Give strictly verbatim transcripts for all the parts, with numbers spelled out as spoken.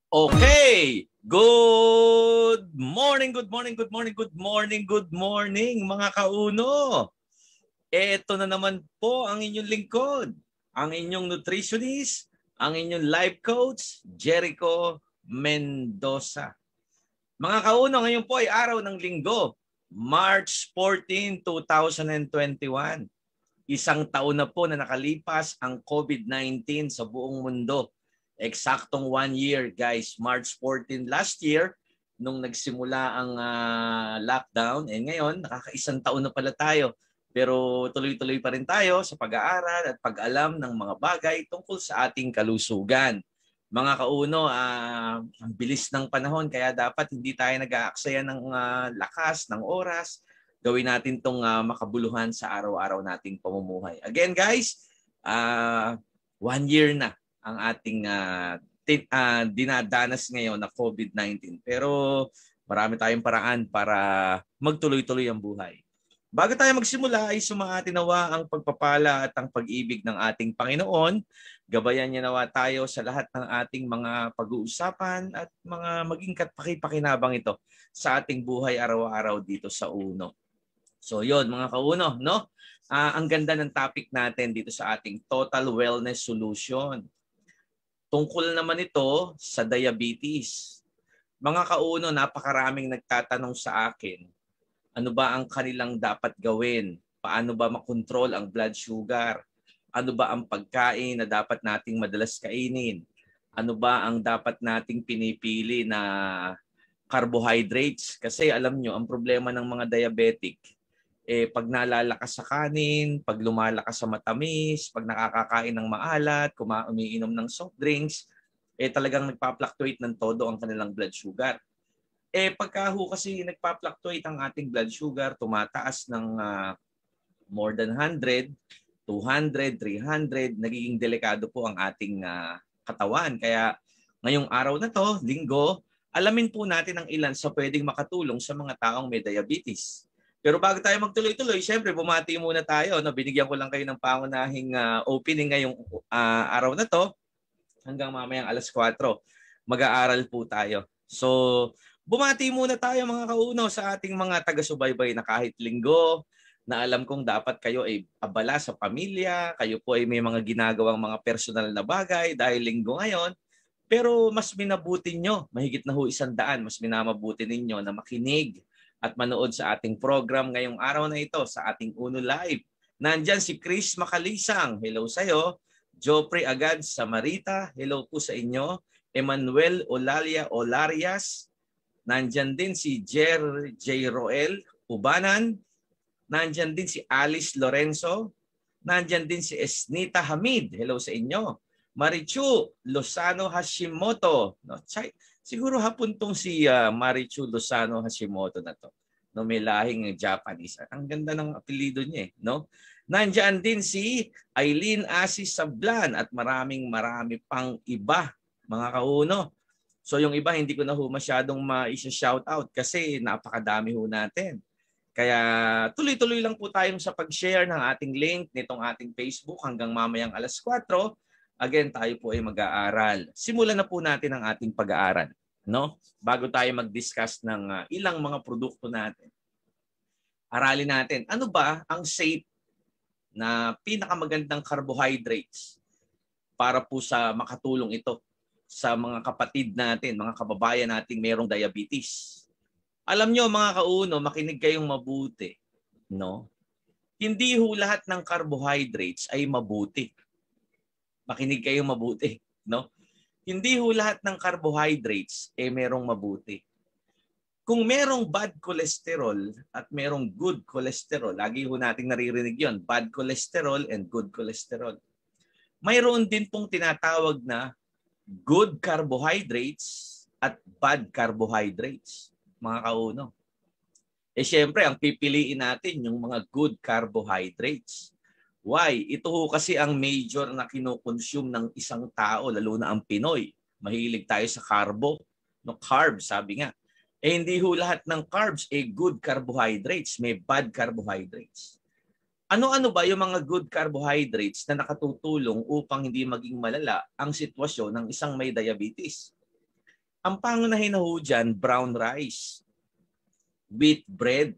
Okay. Good morning, good morning, good morning, good morning, good morning mga kauno. Ito na naman po ang inyong lingkod, ang inyong nutritionist, ang inyong life coach, Jericho Mendoza. Mga kauno, ngayon po ay araw ng linggo, March fourteenth, twenty twenty-one. Isang taon na po na nakalipas ang COVID nineteen sa buong mundo. Eksaktong one year, guys. March fourteenth last year, nung nagsimula ang uh, lockdown. Eh ngayon, nakakaisang taon na pala tayo. Pero tuloy-tuloy pa rin tayo sa pag-aaral at pag-alam ng mga bagay tungkol sa ating kalusugan. Mga kauno, uh, ang bilis ng panahon, kaya dapat hindi tayo nag-aaksaya ng uh, lakas, ng oras. Gawin natin itong uh, makabuluhan sa araw-araw nating pamumuhay. Again, guys, uh, one year na ang ating uh, t- uh, dinadanas ngayon na COVID nineteen. Pero marami tayong paraan para magtuloy-tuloy ang buhay. Bago tayo magsimula ay sumaatin nawa ang pagpapala at ang pag-ibig ng ating Panginoon. Gabayan niya nawa tayo sa lahat ng ating mga pag-uusapan at mga maging pakipakinabang ito sa ating buhay araw-araw dito sa Uno. So yon mga kauno, no? Uh, ang ganda ng topic natin dito sa ating Total Wellness Solution. Tungkol naman ito sa diabetes. Mga kauno, napakaraming nagtatanong sa akin, ano ba ang kanilang dapat gawin? Paano ba makontrol ang blood sugar? Ano ba ang pagkain na dapat nating madalas kainin? Ano ba ang dapat nating pinipili na carbohydrates? Kasi alam nyo, ang problema ng mga diabetic, eh, pag nalalakas sa kanin, pag lumalakas sa matamis, pag nakakakain ng maalat, umiinom ng soft drinks, eh talagang nagpa-fluctuate ng todo ang kanilang blood sugar. Eh pagka ho kasi nagpa-fluctuate ang ating blood sugar, tumataas ng uh, more than one hundred, two hundred, three hundred, nagiging delikado po ang ating uh, katawan. Kaya ngayong araw na to, linggo, alamin po natin ang ilan sa pwedeng makatulong sa mga taong may diabetes. Pero bago tayo magtuloy-tuloy, syempre bumati muna tayo. No? Binigyan ko lang kayo ng pangunahing uh, opening ngayong uh, araw na to. Hanggang mamayang alas kwatro, mag-aaral po tayo. So, bumati muna tayo mga kauno sa ating mga taga-subaybay na kahit linggo, na alam kong dapat kayo ay abala sa pamilya, kayo po ay may mga ginagawang mga personal na bagay dahil linggo ngayon. Pero mas minabuti nyo, mahigit na ho isang daan, mas minamabuti ninyo na makinig at manood sa ating program ngayong araw na ito sa ating Uno Live. Nandyan si Chris Macalisang. Hello sa'yo. Jopre Agad Samarita. Hello po sa inyo. Emmanuel Olalia Olarias. Nandyan din si Jer J. Roel Ubanan. Nandyan din si Alice Lorenzo. Nandyan din si Esnita Hamid. Hello sa inyo. Marichu Lozano Hashimoto. No, chay. Siguro hapon tong si uh, Marichu Lozano Hashimoto na to. No, may lahing Japanese. Ang ganda ng apelyido niya eh, no? Nandiyan din si Eileen Asis Sablan at maraming marami pang iba, mga kauno. So yung iba hindi ko na ho masyadong ma-shout out kasi napakadami ho natin. Kaya tuloy-tuloy lang po tayong sa pag-share ng ating link nitong ating Facebook hanggang mamayang alas kwatro. Again, tayo po ay mag-aaral. Simulan na po natin ang ating pag-aaral, no? Bago tayo mag-discuss ng uh, ilang mga produkto natin. Aralin natin, ano ba ang safe na pinakamagandang carbohydrates para po sa makatulong ito sa mga kapatid natin, mga kababayan nating mayroong diabetes. Alam nyo mga kauno, makinig kayong mabuti, no? Hindi ho lahat ng carbohydrates ay mabuti. Makinig kayong mabuti, no? Hindi ho lahat ng carbohydrates eh merong mabuti. Kung merong bad cholesterol at merong good cholesterol, lagi ho nating naririnig yon, bad cholesterol and good cholesterol. Mayroon din pong tinatawag na good carbohydrates at bad carbohydrates, mga kauno. Eh syempre, ang pipiliin natin yung mga good carbohydrates. Why? Ito ho kasi ang major na kinoconsume ng isang tao, lalo na ang Pinoy. Mahilig tayo sa carbo, no, carbs, sabi nga. Eh hindi ho lahat ng carbs eh good carbohydrates, may bad carbohydrates. Ano-ano ba yung mga good carbohydrates na nakatutulong upang hindi maging malala ang sitwasyon ng isang may diabetes? Ang pangunahin na ho dyan, brown rice, wheat bread,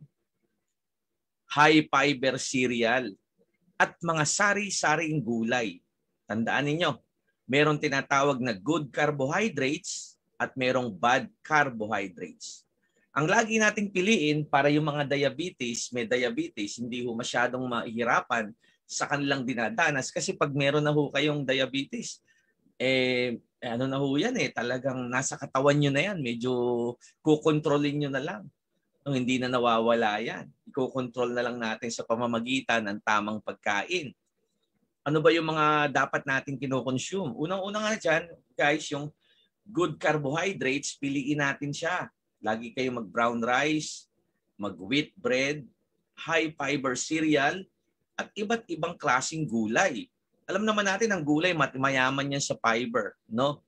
high fiber cereal, at mga sari-saring gulay. Tandaan ninyo, merong tinatawag na good carbohydrates at merong bad carbohydrates. Ang lagi nating piliin para yung mga diabetes, may diabetes, hindi ho masyadong mahihirapan sa kanilang dinadanas kasi pag meron na ho kayong diabetes, eh ano na ho yan eh, talagang nasa katawan nyo na yan, medyo kukontrolin nyo na lang. No, hindi na nawawala yan. Iko-control na lang natin sa pamamagitan ng tamang pagkain. Ano ba yung mga dapat natin kino-consume? Unang-una nga dyan, guys, yung good carbohydrates, piliin natin siya. Lagi kayo mag-brown rice, mag-wheat bread, high fiber cereal, at iba't ibang klaseng gulay. Alam naman natin ang gulay, mayaman yan sa fiber, no?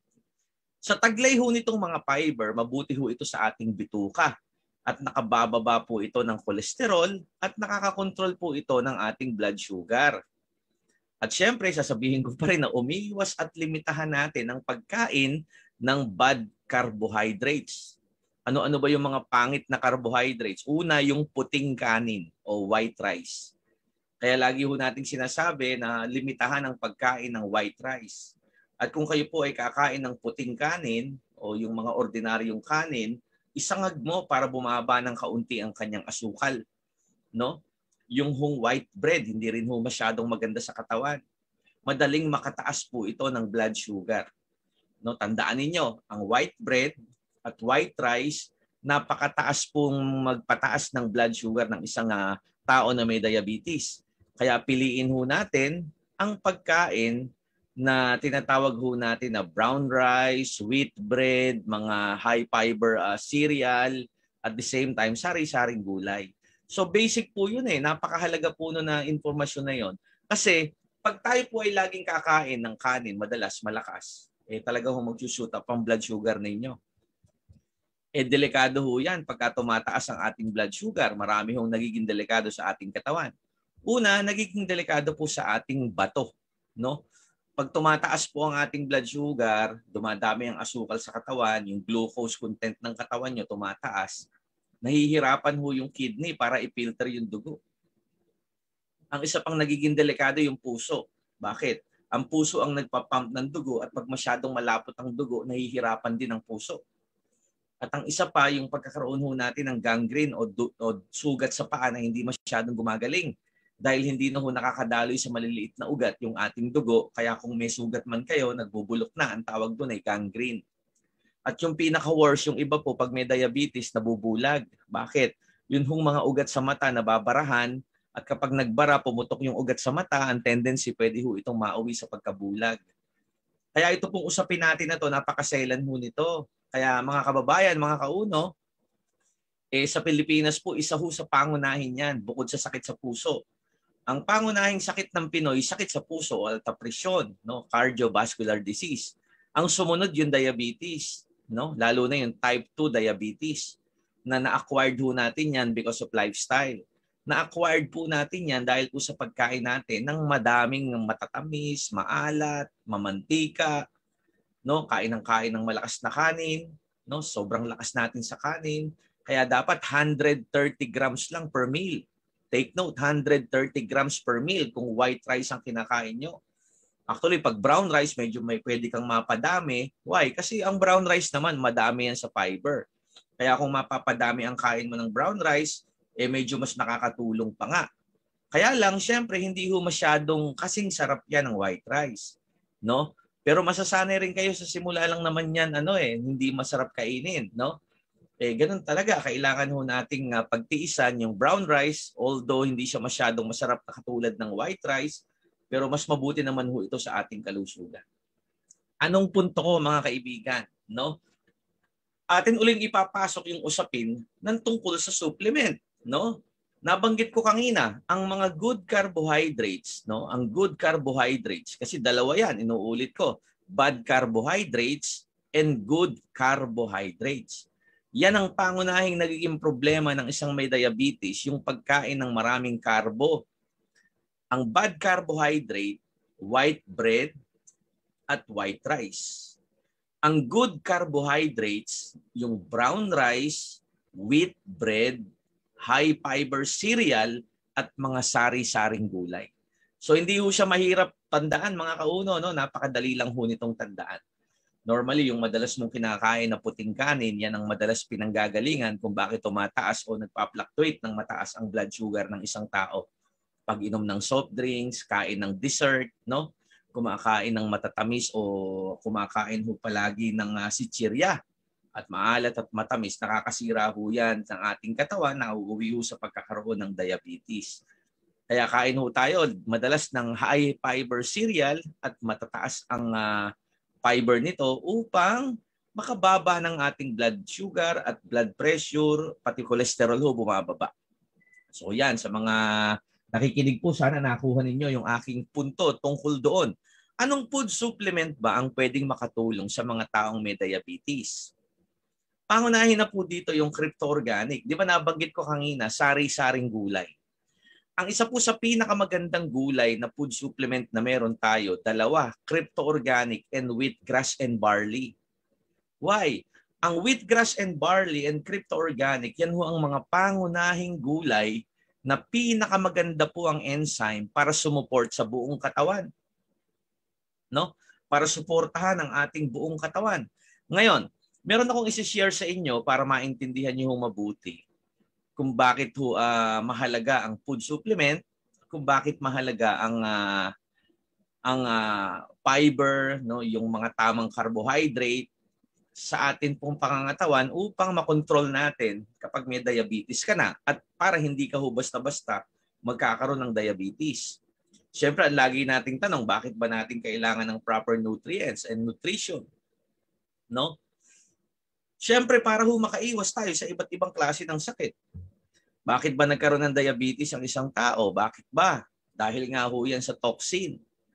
Sa taglay ho nitong mga fiber, mabuti ho ito sa ating bituka. At nakabababa po ito ng kolesterol at nakakakontrol po ito ng ating blood sugar. At syempre, sasabihin ko pa rin na umiiwas at limitahan natin ang pagkain ng bad carbohydrates. Ano-ano ba yung mga pangit na carbohydrates? Una, yung puting kanin o white rice. Kaya lagi ho nating sinasabi na limitahan ang pagkain ng white rice. At kung kayo po ay kakain ng puting kanin o yung mga ordinaryong kanin, isangag mo para bumaba ng kaunti ang kanyang asukal, no? Yung hong white bread, hindi rin ho masyadong maganda sa katawan. Madaling makataas po ito ng blood sugar. No, tandaan ninyo, ang white bread at white rice, napakataas pong magpataas ng blood sugar ng isang uh, tao na may diabetes. Kaya piliin ho natin ang pagkain na tinatawag ho natin na brown rice, wheat bread, mga high fiber uh, cereal, at the same time, sari-saring gulay. So basic po yun eh. Napakahalaga po no na informasyon na yun. Kasi pag tayo po ay laging kakain ng kanin, madalas malakas, eh talaga ho mag-shoot up ang blood sugar ninyo. Eh delikado ho yan pagka tumataas ang ating blood sugar. Marami hong nagiging delikado sa ating katawan. Una, nagiging delikado po sa ating bato, no? Pag tumataas po ang ating blood sugar, dumadami ang asukal sa katawan, yung glucose content ng katawan nyo tumataas, nahihirapan ho yung kidney para i-filter yung dugo. Ang isa pang nagiging delikado yung puso. Bakit? Ang puso ang nagpapump ng dugo at pag masyadong malapot ang dugo, nahihirapan din ang puso. At ang isa pa, yung pagkakaroon ho natin ng gangrene o, o sugat sa paa na hindi masyadong gumagaling. Dahil hindi na ho nakakadaloy sa maliliit na ugat yung ating dugo, kaya kung may sugat man kayo, nagbubulok na. Ang tawag doon ay gangrene. At yung pinaka-worst, yung iba po, pag may diabetes, nabubulag. Bakit? Yun hong mga ugat sa mata nababarahan, at kapag nagbara, pumutok yung ugat sa mata, ang tendency, pwede ho itong mauwi sa pagkabulag. Kaya ito pong usapin natin na to, napakaselan ho nito. Kaya mga kababayan, mga kauno, eh, sa Pilipinas po, isa ho sa pangunahin yan, bukod sa sakit sa puso. Ang pangunahing sakit ng Pinoy, sakit sa puso o alta presyon, no? Cardiovascular disease. Ang sumunod yung diabetes, no? Lalo na yung type two diabetes na na-acquired ho natin yan because of lifestyle. Na-acquired po natin yan dahil po sa pagkain natin ng madaming matatamis, maalat, mamantika, no? Kain ng kain ng malakas na kanin, no? Sobrang lakas natin sa kanin. Kaya dapat one hundred thirty grams lang per meal. Take note, one hundred thirty grams per meal kung white rice ang kinakain nyo. Actually, pag brown rice, medyo may pwede kang mapadami. Why? Kasi ang brown rice naman, madami yan sa fiber. Kaya kung mapapadami ang kain mo ng brown rice, eh medyo mas nakakatulong pa nga. Kaya lang, syempre, hindi ho masyadong kasing sarap yan ng white rice. No? Pero masasanay rin kayo sa simula lang naman yan, ano eh, hindi masarap kainin. No? Eh, ganun talaga. Kailangan ho nating uh, pagtiisan yung brown rice, although hindi siya masyadong masarap na katulad ng white rice, pero mas mabuti naman ho ito sa ating kalusugan. Anong punto ko mga kaibigan? No? Atin uling ipapasok yung usapin ng tungkol sa supplement. No? Nabanggit ko kanina, ang mga good carbohydrates, no? Ang good carbohydrates, kasi dalawa yan, inuulit ko, bad carbohydrates and good carbohydrates. Yan ang pangunahing nagiging problema ng isang may diabetes, yung pagkain ng maraming carbo. Ang bad carbohydrate, white bread at white rice. Ang good carbohydrates, yung brown rice, wheat bread, high fiber cereal, at mga sari-saring gulay. So hindi ho siya mahirap tandaan mga kauno, no? Napakadali lang ho nitong tandaan. Normally, yung madalas mong kinakain na puting kanin, yan ang madalas pinanggagalingan kung bakit tumataas o nagpa-fluctuate ng mataas ang blood sugar ng isang tao. Pag-inom ng soft drinks, kain ng dessert, no? Kumakain ng matatamis o kumakain ho palagi ng uh, sitsirya at maalat at matamis, nakakasira ho yan ng ating katawan na uuwi ho sa pagkakaroon ng diabetes. Kaya kain ho tayo madalas ng high fiber cereal at matataas ang uh, fiber nito upang makababa ng ating blood sugar at blood pressure, pati cholesterol ho bumababa. So yan, sa mga nakikinig po, sana nakuha ninyo yung aking punto tungkol doon. Anong food supplement ba ang pwedeng makatulong sa mga taong may diabetes? Pangunahin na po dito yung crypto-organic. Di ba nabanggit ko kanina, sari-saring gulay. Ang isa po sa pinakamagandang gulay na food supplement na meron tayo, dalawa, crypto-organic and wheatgrass and barley. Why? Ang wheatgrass and barley and crypto-organic, yan ho ang mga pangunahing gulay na pinakamaganda po ang enzyme para sumuport sa buong katawan. No? Para suportahan ang ating buong katawan. Ngayon, meron akong isi-share sa inyo para maintindihan niyo mabuti kung bakit ho, uh, mahalaga ang food supplement, kung bakit mahalaga ang uh, ang uh, fiber, no, yung mga tamang carbohydrate sa atin pong pangangatawan upang makontrol natin kapag may diabetes ka na at para hindi ka ho basta-basta magkakaroon ng diabetes. Siyempre, ang lagi nating tanong, bakit ba natin kailangan ng proper nutrients and nutrition? No? Siyempre, para ho makaiwas tayo sa iba't ibang klase ng sakit. Bakit ba nagkaroon ng diabetes ang isang tao? Bakit ba? Dahil nga ho yan sa toxin.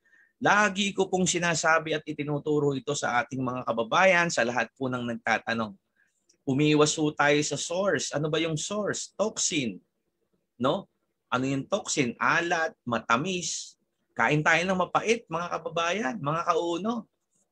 Lagi ko pong sinasabi at itinuturo ito sa ating mga kababayan, sa lahat po ng nagtatanong. Umiwas ho tayo sa source. Ano ba yung source? Toxin. No? Ano yung toxin? Alat, matamis. Kain tayo ng mapait, mga kababayan, mga kauno.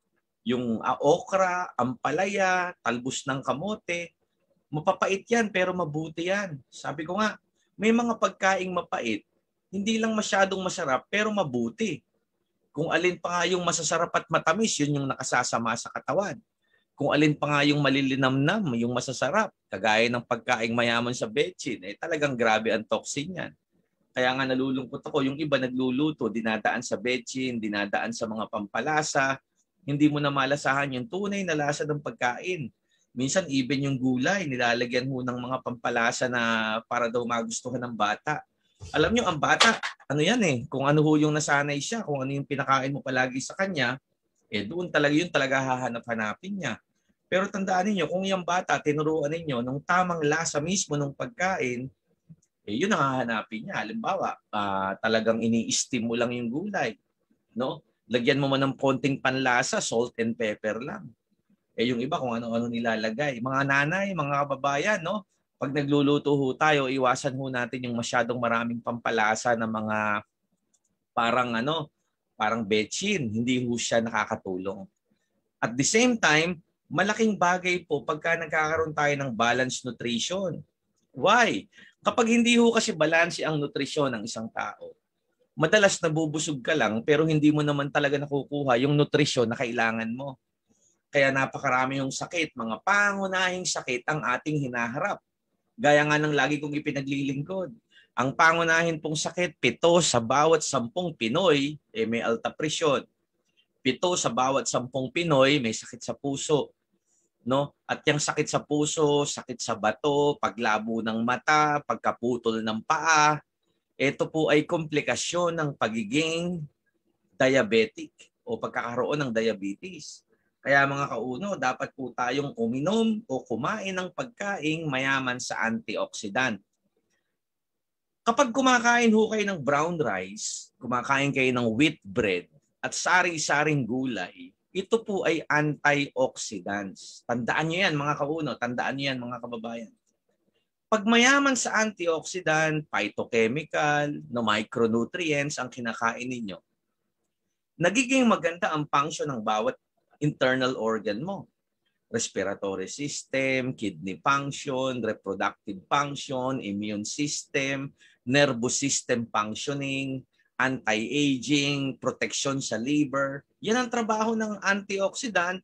Yung uh, okra, ampalaya, talbos ng kamote. Mapapait yan pero mabuti yan. Sabi ko nga, may mga pagkaing mapait, hindi lang masyadong masarap pero mabuti. Kung alin pa nga yung masasarap at matamis, yun yung nakasasama sa katawan. Kung alin pa nga yung malilinamnam, yung masasarap, kagaya ng pagkaing mayaman sa betchin, eh talagang grabe ang toxin yan. Kaya nga nalulungkot ako, yung iba nagluluto, dinadaan sa betchin, dinadaan sa mga pampalasa, hindi mo na malasahan yung tunay na lasa ng pagkain. Minsan even yung gulay, nilalagyan ho ng mga pampalasa na para daw magustuhan ng bata. Alam nyo, ang bata, ano yan eh, kung ano ho yung nasanay siya, kung ano yung pinakain mo palagi sa kanya, eh doon talaga yun talaga hahanap-hanapin niya. Pero tandaan niyo kung yung bata, tinuruan ninyo ng tamang lasa mismo ng pagkain, eh yun ang hahanapin niya. Halimbawa, uh, talagang ini-steam mo lang yung gulay. No? Lagyan mo man ng konting panlasa, salt and pepper lang. Eh yung iba kung ano-ano nilalagay. Mga nanay, mga kababayan, no? Pag nagluluto ho tayo, iwasan ho natin yung masyadong maraming pampalasa na mga parang ano, parang betchin. Hindi ho siya nakakatulong. At the same time, malaking bagay po pagka nagkakaroon tayo ng balanced nutrition. Why? Kapag hindi ho kasi balance ang nutrisyon ng isang tao, madalas nabubusog ka lang pero hindi mo naman talaga nakukuha yung nutrisyon na kailangan mo. Kaya napakarami yung sakit, mga pangunahing sakit ang ating hinaharap. Gaya nga ng lagi kong ipinaglilingkod. Ang pangunahin pong sakit, pito sa bawat sampung Pinoy eh, may alta presyon. Pito sa bawat sampung Pinoy may sakit sa puso. No? At yung sakit sa puso, sakit sa bato, paglabo ng mata, pagkaputol ng paa, ito po ay komplikasyon ng pagiging diabetic o pagkakaroon ng diabetes. Kaya mga kauno, dapat po tayong uminom o kumain ng pagkaing mayaman sa antioxidant. Kapag kumakain ho kayo ng brown rice, kumakain kayo ng wheat bread at sari-saring gulay, ito po ay antioxidants. Tandaan nyo yan mga kauno, tandaan nyo yan mga kababayan. Pag mayaman sa antioxidant, phytochemical, no, micronutrients ang kinakain ninyo, nagiging maganda ang function ng bawat internal organ mo. respiratory system, kidney function, reproductive function, immune system, nervous system functioning, anti-aging, protection sa liver. Yan ang trabaho ng antioxidant,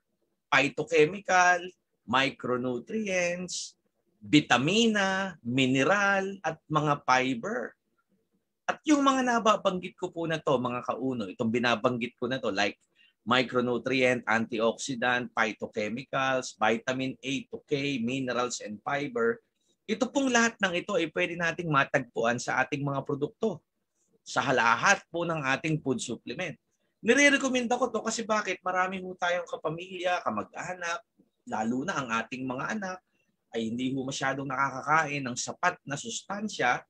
phytochemical, micronutrients, vitamina, mineral, at mga fiber. At yung mga nababanggit ko po na to, mga kauno, itong binabanggit ko na to, like micronutrient, antioxidant, phytochemicals, vitamin A to K, minerals and fiber. Ito pong lahat ng ito ay pwede nating matagpuan sa ating mga produkto. Sa lahat po ng ating food supplement. Nire-recommenda ko to kasi bakit? Marami po tayong kapamilya, kamag-anak, lalo na ang ating mga anak ay hindi po masyadong nakakakain ng sapat na sustansya.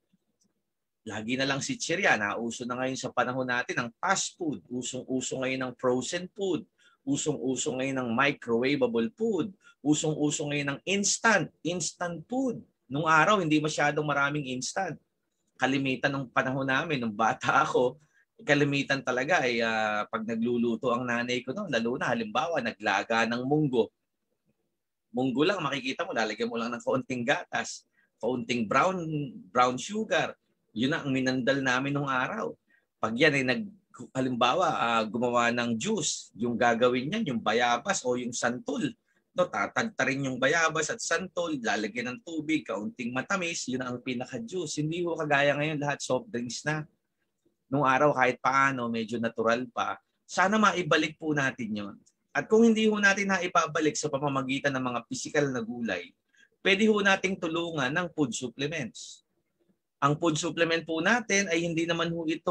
Lagi na lang si chichirya. Nauso na ngayon sa panahon natin ang fast food. Usong-uso ngayon ng frozen food. Usong-uso ngayon ng microwavable food. Usong-uso ngayon ng instant, instant food. Nung araw, hindi masyadong maraming instant. Kalimitan ng panahon namin, nung bata ako, kalimitan talaga ay uh, pag nagluluto ang nanay ko noon, lalo na halimbawa, naglaga ng munggo. Munggo lang, makikita mo, lalagyan mo lang ng kaunting gatas, kaunting brown, brown sugar. Yun na ang minandal namin nung araw. Pag yan ay nag, halimbawa, uh, gumawa ng juice, yung gagawin niyan, yung bayabas o yung santol. No, tatagtarin yung bayabas at santol, lalagyan ng tubig, kaunting matamis, yun ang pinaka-juice. Hindi ko kagaya ngayon lahat soft drinks na. Nung araw kahit paano, medyo natural pa. Sana maibalik po natin yon. At kung hindi ho natin naibabalik sa pamamagitan ng mga physical na gulay, pwede ho nating tulungan ng food supplements. Ang food supplement po natin ay hindi naman ho ito,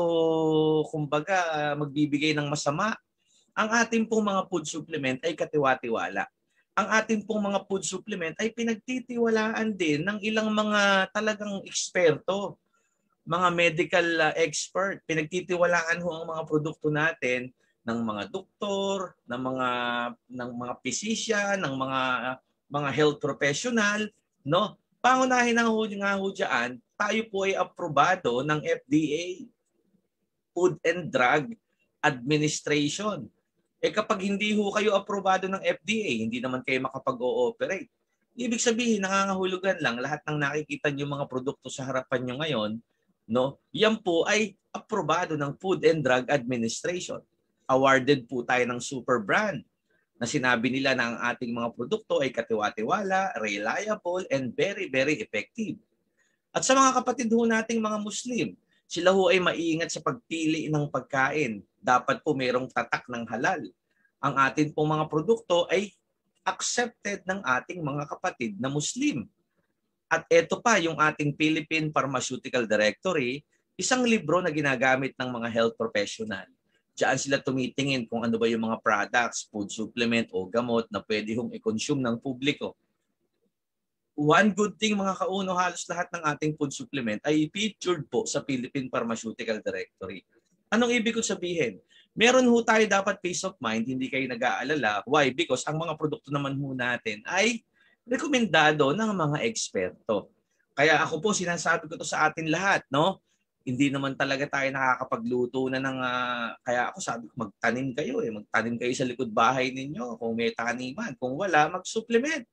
kumbaga, magbibigay ng masama. Ang ating pong mga food supplement ay katiwa-tiwala. Ang ating pong mga food supplement ay pinagtitiwalaan din ng ilang mga talagang eksperto, mga medical uh, expert. Pinagtitiwalaan ho ang mga produkto natin ng mga doktor, ng mga ng mga physician, ng mga uh, mga health professional, no? Pangunahin na ho nga ho diyan, tayo po ay aprobado ng F D A, Food and Drug Administration. Eh kapag hindi ho kayo aprobado ng F D A, hindi naman kayo makapag-ooperate. Ibig sabihin, nangangahulugan lang lahat ng nakikita niyo mga produkto sa harapan niyo ngayon, no? Yan po ay aprobado ng Food and Drug Administration. Awarded po tayo ng super brand na sinabi nila na ang ating mga produkto ay katiwa-tiwala, reliable, and very, very effective. At sa mga kapatid ho nating mga Muslim, sila ho ay maingat sa pagpili ng pagkain. Dapat po mayroong tatak ng halal. Ang ating pong mga produkto ay accepted ng ating mga kapatid na Muslim. At ito pa yung ating Philippine Pharmaceutical Directory, isang libro na ginagamit ng mga health professional. Diyan sila tumitingin kung ano ba yung mga products, food supplement o gamot na pwede hong i-consume ng publiko. One good thing mga kauno, halos lahat ng ating food supplement ay featured po sa Philippine Pharmaceutical Directory. Anong ibig ko sabihin? Meron ho tayo dapat peace of mind, hindi kayo nag-aalala. Why? Because ang mga produkto naman ho natin ay rekomendado ng mga eksperto. Kaya ako po sinasabi ko to sa atin lahat, no? Hindi naman talaga tayo nakakapagluto na ng uh, kaya ako sabi ko magtanim kayo eh, magtanim kayo sa likod bahay ninyo kung may taniman, kung wala mag-supplement.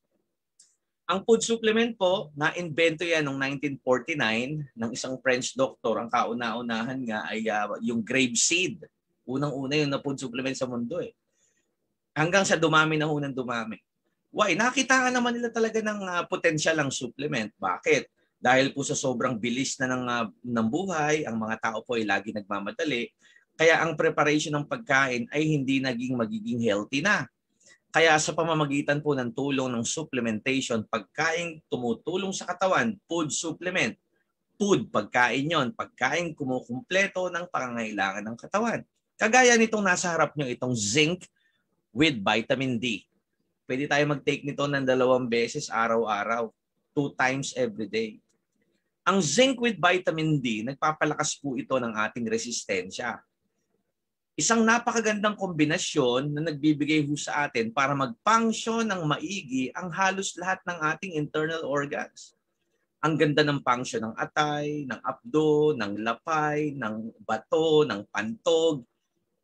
Ang food supplement po, na-invento yan noong nineteen forty-nine ng isang French doctor. Ang kauna-unahan nga ay uh, yung grape seed. Unang-una yung na food supplement sa mundo eh. Hanggang sa dumami na ho ng dumami. Why? Nakita naman nila talaga ng uh, potensyal ng supplement. Bakit? Dahil po sa sobrang bilis na ng, uh, ng buhay, ang mga tao po ay lagi nagmamadali. Kaya ang preparation ng pagkain ay hindi naging magiging healthy na. Kaya sa pamamagitan po ng tulong ng supplementation, pagkain tumutulong sa katawan, food supplement. Food, pagkain yon, pagkain kumukumpleto ng pangangailangan ng katawan. Kagaya nitong nasa harap nyo, itong zinc with vitamin D. Pwede tayo mag-take nito ng dalawang beses araw-araw, two times every day. Ang zinc with vitamin D, nagpapalakas po ito ng ating resistensya. Isang napakagandang kombinasyon na nagbibigay ho sa atin para mag-function ng maigi ang halos lahat ng ating internal organs. Ang ganda ng function ng atay, ng abdo, ng lapay, ng bato, ng pantog.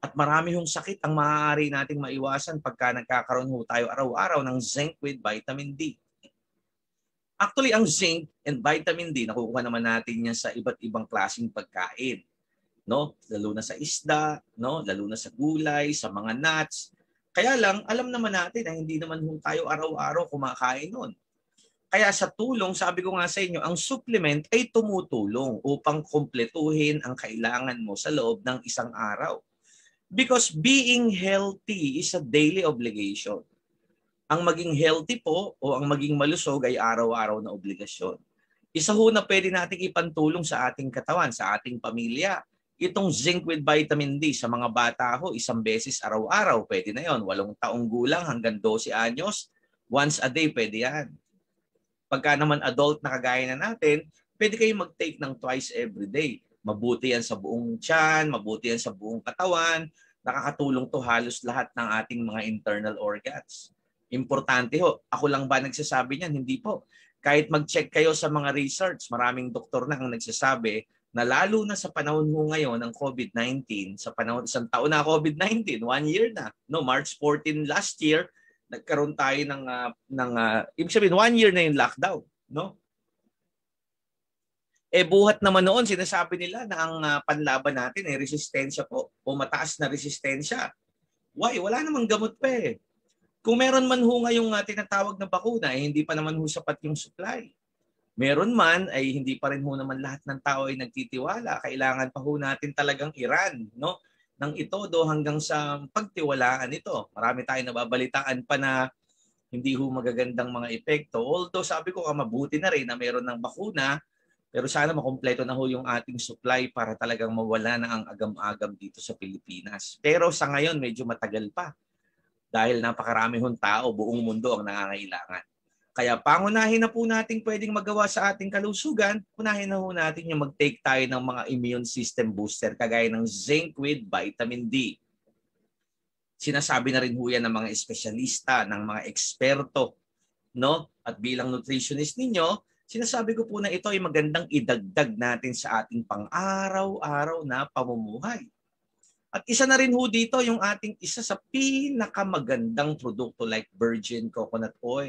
At marami hong sakit ang maaari nating maiwasan pagka nagkakaroon ho tayo araw-araw ng zinc with vitamin D. Actually, ang zinc and vitamin D, nakukuha naman natin yan sa iba't ibang klaseng pagkain. No? Lalo na sa isda, no? Lalo na sa gulay, sa mga nuts. Kaya lang, alam naman natin na hindi naman ho tayo araw-araw kumakain nun. Kaya sa tulong, sabi ko nga sa inyo, ang supplement ay tumutulong upang kumpletuhin ang kailangan mo sa loob ng isang araw. Because being healthy is a daily obligation. Ang maging healthy po o ang maging malusog ay araw-araw na obligasyon. Isa ho na pwede nating ipantulong sa ating katawan, sa ating pamilya. Itong zinc with vitamin D sa mga bata ho, isang beses araw-araw, pwede na yon. Walong taong gulang hanggang dose anyos, once a day pwede yan. Pagka naman adult na kagaya na natin, pwede kayong mag-take ng twice every day. Mabuti yan sa buong tiyan, mabuti yan sa buong katawan. Nakakatulong to halos lahat ng ating mga internal organs. Importante ho. Ako lang ba nagsasabi niyan? Hindi po. Kahit mag-check kayo sa mga research, maraming doktor na ang nagsasabi na lalo na sa panahon ho ngayon ng COVID nineteen, sa panahon isang taon na COVID nineteen, one year na. No, March fourteenth last year, nagkaroon tayo ng uh, ng uh, ibig sabihin one year na yung lockdown, no? Eh buhat naman noon sinasabi nila na ang uh, panlaban natin ay resistensya po o mataas na resistensya. Why? Wala namang gamot pa eh. Kung meron man ho ngayong uh, tinatawag na bakuna, eh, hindi pa naman ho sapat yung supply. Meron man, ay hindi pa rin ho naman lahat ng tao ay nagtitiwala. Kailangan pa ho natin talagang i-run, no? Nang itodo hanggang sa pagtiwalaan ito. Marami tayong nababalitaan pa na hindi ho magagandang mga epekto. Although sabi ko, ah, mabuti na rin na meron ng bakuna, pero sana makumpleto na ho yung ating supply para talagang mawala na ang agam-agam dito sa Pilipinas. Pero sa ngayon, medyo matagal pa. Dahil napakarami hong tao, buong mundo ang nangangailangan. Kaya pangunahin na po natin pwedeng magawa sa ating kalusugan, unahin na po natin yung mag-take tayo ng mga immune system booster kagaya ng zinc with vitamin D. Sinasabi na rin po yan ng mga espesyalista, ng mga eksperto, no? At bilang nutritionist ninyo, sinasabi ko po na ito ay magandang idagdag natin sa ating pang-araw-araw na pamumuhay. At isa na rin ho dito yung ating isa sa pinakamagandang produkto like virgin coconut oil.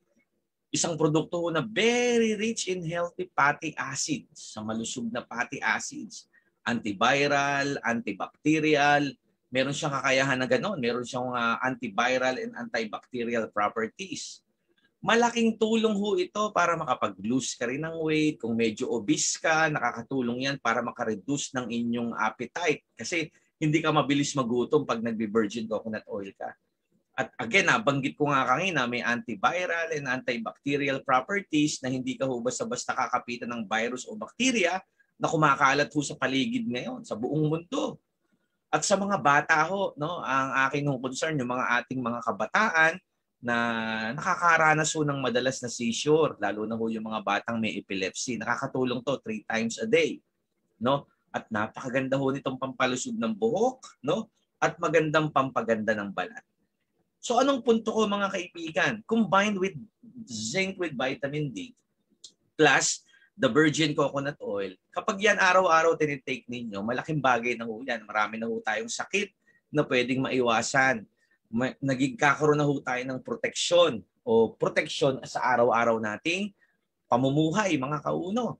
Isang produkto ho na very rich in healthy fatty acids, sa malusog na fatty acids, antiviral, antibacterial, meron siyang kakayahan na gano'n, meron siyang uh, antiviral and antibacterial properties. Malaking tulong ho ito para makapag-lose ka rin ng weight. Kung medyo obese ka, nakakatulong yan para makareduce ng inyong appetite. Kasi hindi ka mabilis magutom pag nagbe-virgin coconut oil ka. At again, nabanggit ko nga kanina, may antiviral and antibacterial properties na hindi ka ho basta-basta kakapitan ng virus o bacteria na kumakalat ho sa paligid ngayon, sa buong mundo. At sa mga bata ho, no, ang aking concern, yung mga ating mga kabataan na nakakaranas ho ng madalas na seizure, lalo na ho yung mga batang may epilepsy. Nakakatulong to three times a day. No? At napakaganda ho nitong pampalusog ng buhok, no? At magandang pampaganda ng balat. So anong punto ko mga kaibigan? Combined with zinc with vitamin D plus the virgin coconut oil, kapag yan araw-araw tinitake ninyo, malaking bagay na ho yan. Marami na ho tayong sakit na pwedeng maiwasan. Naging kakaroon na ho tayo ng proteksyon o proteksyon sa araw-araw nating pamumuhay, mga kauno.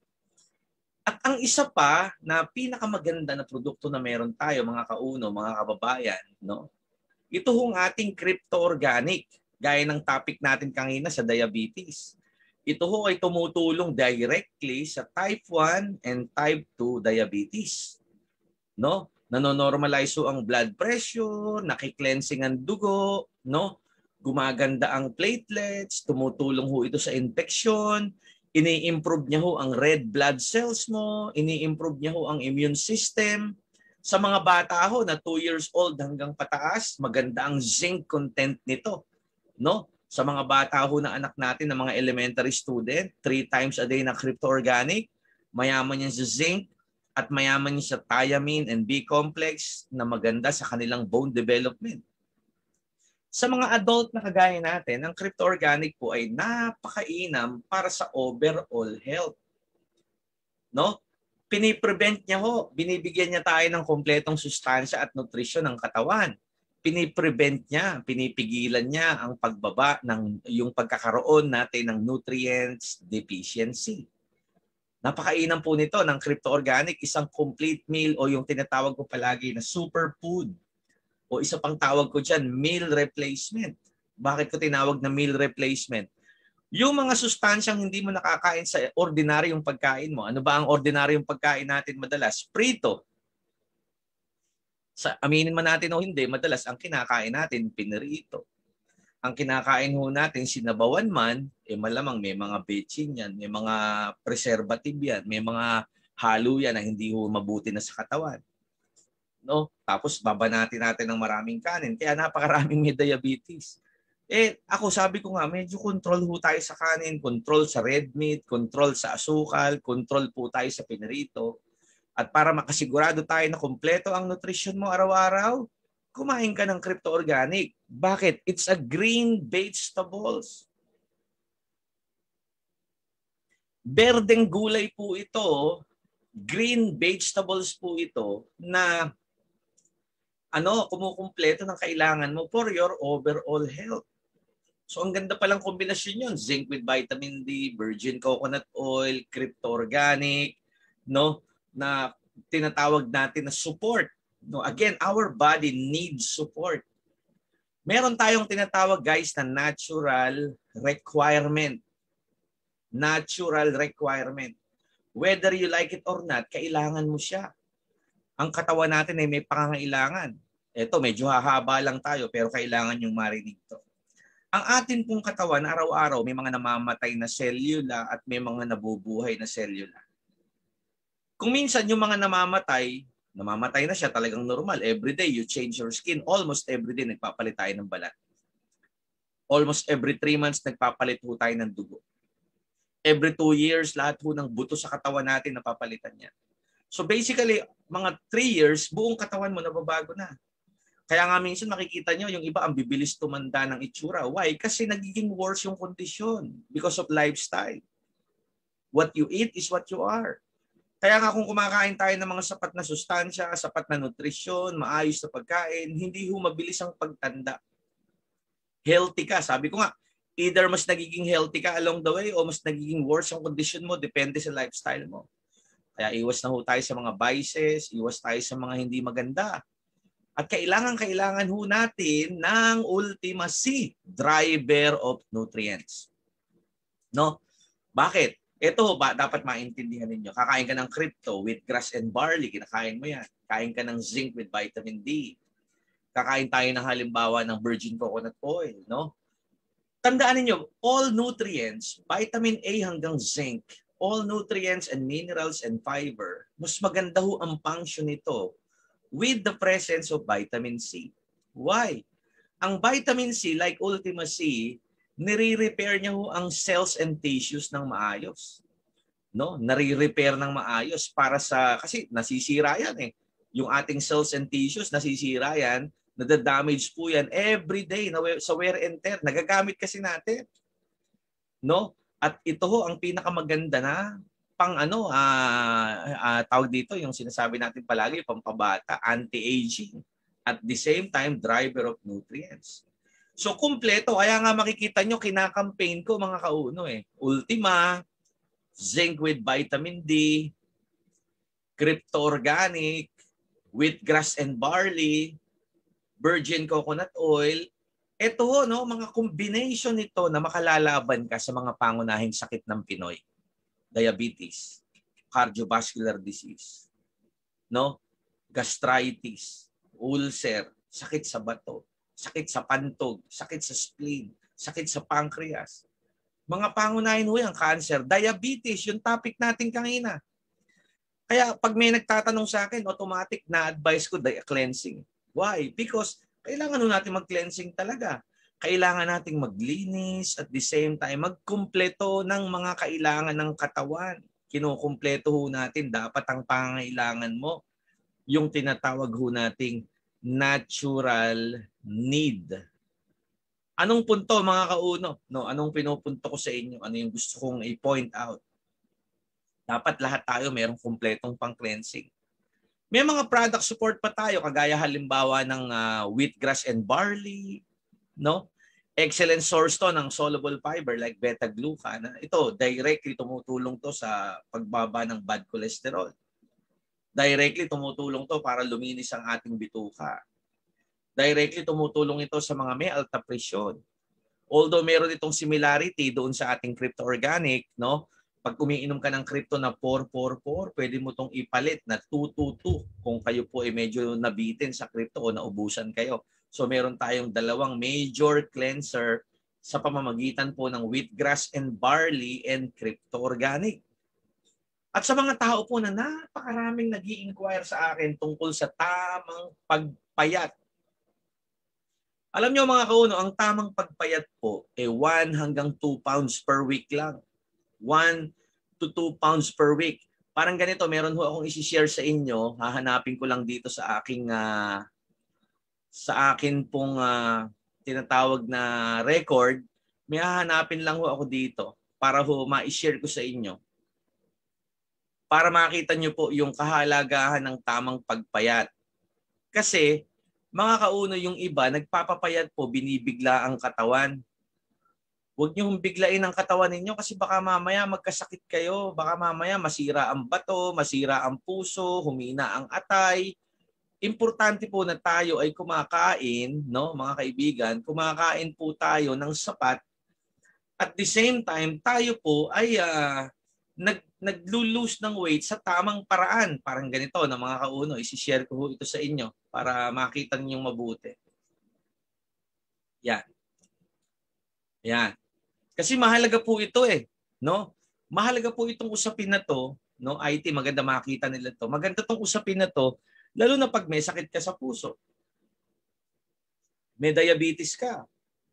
At ang isa pa na pinakamaganda na produkto na meron tayo, mga kauno, mga kababayan, no? Ito hong ating crypto-organic, gaya ng topic natin kanina sa diabetes. Ito ho ay tumutulong directly sa type one and type two diabetes. No? Nanonormalize ho ang blood pressure, nakikleansing ang dugo, no? Gumaganda ang platelets, tumutulong ho ito sa infection, ini-improve niya ho ang red blood cells mo, ini-improve niya ho ang immune system. Sa mga bata ho na two years old hanggang pataas, maganda ang zinc content nito, no? Sa mga bata ho na anak natin na mga elementary student, three times a day na crypto-organic, mayaman yan sa zinc at mayaman yan sa thiamine and B-complex na maganda sa kanilang bone development. Sa mga adult na kagaya natin, ang crypto-organic po ay napakainam para sa overall health. No? Piniprevent niya ho, binibigyan niya tayo ng kompletong sustansya at nutrisyon ng katawan. Piniprevent niya, pinipigilan niya ang pagbaba ng yung pagkakaroon natin ng nutrients deficiency. Napakainam po nito ng Crypto Organic, isang complete meal o yung tinatawag ko palagi na superfood. O isa pang tawag ko dyan, meal replacement. Bakit ko tinawag na meal replacement? Yung mga sustansyang hindi mo nakakain sa ordinaryong pagkain mo. Ano ba ang ordinaryong pagkain natin madalas? Prito. Sa, aminin man natin o hindi, madalas ang kinakain natin, pinirito. Ang kinakain ho natin, sinabawan man, eh malamang may mga betchin yan, may mga preservative yan, may mga halo yan na hindi ho mabuti na sa katawan. No? Tapos babanatin natin ng maraming kanin, kaya napakaraming may diabetes. Eh ako sabi ko nga, medyo control ho tayo sa kanin, control sa red meat, control sa asukal, control po tayo sa pinirito. At para makasigurado tayo na kumpleto ang nutrition mo araw-araw, kumain ka ng Crypto Organic. Bakit? It's a green vegetables. Berdeng gulay po ito, green vegetables po ito na ano, kumukumpleto ng kailangan mo for your overall health. So ang ganda palang kombinasyon yun. Zinc with vitamin D, virgin coconut oil, Crypto Organic, no? Na tinatawag natin na support. No, again, our body needs support. Meron tayong tinatawag guys na natural requirement. Natural requirement. Whether you like it or not, kailangan mo siya. Ang katawan natin ay may pangangailangan. Ito, medyo hahaba lang tayo pero kailangan yung marinig to. Ang atin pong katawan, araw-araw, may mga namamatay na selula at may mga nabubuhay na selula. Kung minsan yung mga namamatay, namamatay na siya, talagang normal. Every day, you change your skin. Almost every day, nagpapalit tayo ng balat. Almost every three months, nagpapalit po tayo ng dugo. Every two years, lahat po ng buto sa katawan natin, napapalitan niya. So basically, mga three years, buong katawan mo nababago na. Kaya nga minsan makikita nyo, yung iba ang bibilis tumanda ng itsura. Why? Kasi nagiging worse yung kondisyon because of lifestyle. What you eat is what you are. Kaya nga kung kumakain tayo ng mga sapat na sustansya, sapat na nutrisyon, maayos na pagkain, hindi ho mabilis ang pagtanda. Healthy ka. Sabi ko nga, either mas nagiging healthy ka along the way o mas nagiging worse ang condition mo, depende sa lifestyle mo. Kaya iwas na ho tayo sa mga vices, iwas tayo sa mga hindi maganda. At kailangan-kailangan ho natin ng Ultima C, driver of nutrients. No? Bakit? Ito ba dapat maintindihan ninyo. Kakain ka ng crypto with grass and barley, kinakain mo yan. Kain ka ng zinc with vitamin D. Kakain tayo ng halimbawa ng virgin coconut oil, no? Tandaan niyo, all nutrients, vitamin A hanggang zinc, all nutrients and minerals and fiber, mas maganda ho ang function nito with the presence of vitamin C. Why? Ang vitamin C, like Ultima C, nire-repair niya ho ang cells and tissues ng maayos. No? Nare-repair ng maayos para sa, kasi nasisira yan eh. Yung ating cells and tissues, nasisira yan, nadadamage po yan every day na sa wear and tear. Nagagamit kasi natin. No? At ito ho ang pinakamaganda na pang ano, uh, uh, tawag dito, yung sinasabi natin palagi, pampabata, anti-aging. At the same time, driver of nutrients. So, kumpleto. Kaya nga makikita nyo, kinakampaign ko mga kauno eh. Ultima, zinc with vitamin D, Crypto Organic, wheatgrass and barley, virgin coconut oil. Ito, no, mga combination nito na makalalaban ka sa mga pangunahing sakit ng Pinoy. Diabetes, cardiovascular disease, no? Gastritis, ulcer, sakit sa bato, sakit sa pantog, sakit sa spleen, sakit sa pancreas. Mga pangunahin ho yan, cancer, diabetes, yung topic natin kanina. Kaya pag may nagtatanong sa akin, automatic na advice ko cleansing. Why? Because kailangan ho natin mag-cleansing talaga. Kailangan nating maglinis at the same time magkumpleto ng mga kailangan ng katawan. Kinukumpleto ho natin dapat ang pangangailangan mo, yung tinatawag ho nating natural need. Anong punto mga kauno? No, anong pinupunto ko sa inyo? Ano yung gusto kong i-point out? Dapat lahat tayo mayroong kumpletong pang-cleansing. May mga product support pa tayo kagaya halimbawa ng uh, wheatgrass and barley, no? Excellent source to ng soluble fiber like beta-glucan. Ito, directly tumutulong to sa pagbaba ng bad cholesterol. Directly tumutulong to para luminis ang ating bituka. Directly tumutulong ito sa mga may alta presyon. Although meron itong similarity doon sa ating crypto organic, no? Pag umiinom ka ng crypto na four four four, pwede mo itong ipalit na two two two kung kayo po ay medyo nabitin sa crypto o naubusan kayo. So meron tayong dalawang major cleanser sa pamamagitan po ng wheatgrass and barley and crypto organic. At sa mga tao po na napakaraming nag-i-inquire sa akin tungkol sa tamang pagpayat. Alam niyo mga kauno, ang tamang pagpayat po ay one hanggang two pounds per week lang. one to two pounds per week. Parang ganito, meron ho akong isi-share sa inyo. Hahanapin ko lang dito sa aking uh, sa akin pong uh, tinatawag na record. May hahanapin lang ho ako dito para ho ma-share ko sa inyo. Para makita nyo po yung kahalagahan ng tamang pagpayat. Kasi, mga kauno, yung iba, nagpapapayat po, binibigla ang katawan. Huwag nyo biglain ang katawan ninyo kasi baka mamaya magkasakit kayo. Baka mamaya masira ang bato, masira ang puso, humina ang atay. Importante po na tayo ay kumakain, no, mga kaibigan, kumakain po tayo ng sapat. At the same time, tayo po ay uh, nag naglo-lose ng weight sa tamang paraan. Parang ganito na mga kauno, isi-share ko ito sa inyo para makita niyo mabuti. Yan. Yan. Kasi mahalaga po ito eh, no? Mahalaga po itong usapin na to, no? I T, maganda makita nila to. Maganda tong usapin na to, lalo na pag may sakit ka sa puso. May diabetes ka.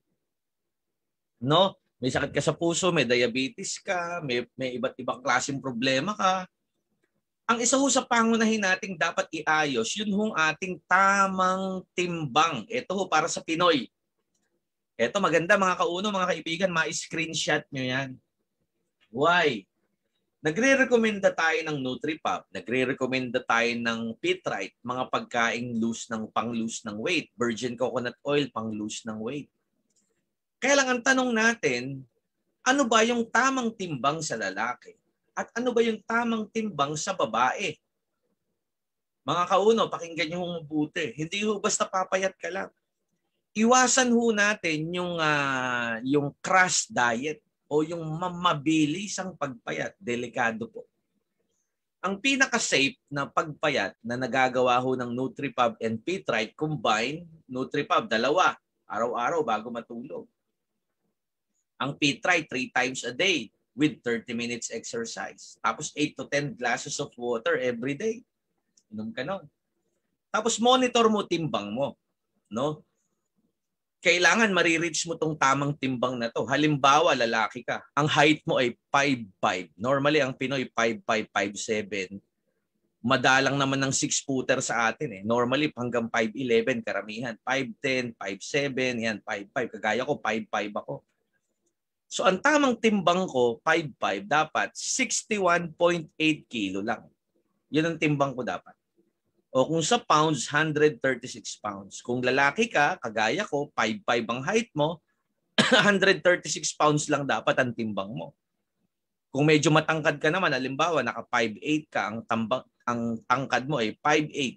No? May sakit ka sa puso, may diabetes ka, may, may iba't ibang klaseng problema ka. Ang isa ho sa pangunahin nating dapat iayos, yun hong ating tamang timbang. Ito ho para sa Pinoy. Ito maganda mga kauno, mga kaibigan, ma-screenshot nyo yan. Why? Nagre-recommenda tayo ng NutriPop, nagre-recommenda tayo ng Pitrite, mga pagkaing loose ng pang-loose ng weight, virgin coconut oil pang-loose ng weight. Kaya lang ang tanong natin, ano ba yung tamang timbang sa lalaki? At ano ba yung tamang timbang sa babae? Mga kauno, pakinggan nyo mabuti. Hindi ho basta papayat ka lang. Iwasan ho natin yung, uh, yung crash diet o yung mabilis ang pagpayat. Delikado po. Ang pinaka-safe na pagpayat na nagagawa ho ng NutriPub and Pitrite combine, NutriPub, dalawa, araw-araw bago matulog. Ang Pitrite, three times a day with thirty minutes exercise. Tapos eight to ten glasses of water every day. Inom ka nun. Tapos monitor mo timbang mo. No? Kailangan marireach mo tong tamang timbang na to. Halimbawa, lalaki ka. Ang height mo ay five five. Normally, ang Pinoy five five, five seven. Madalang naman ng six-footer sa atin eh. Normally, hanggang five eleven karamihan. five ten, five seven, yan, five five. Kagaya ko, five five ako. So, ang tamang timbang ko, five five, dapat sixty-one point eight kilo lang. Yun ang timbang ko dapat. O kung sa pounds, one hundred thirty-six pounds. Kung lalaki ka, kagaya ko, five five ang height mo, one hundred thirty-six pounds lang dapat ang timbang mo. Kung medyo matangkad ka naman, halimbawa, naka five eight ka, ang, tambang, ang tangkad mo ay five eight.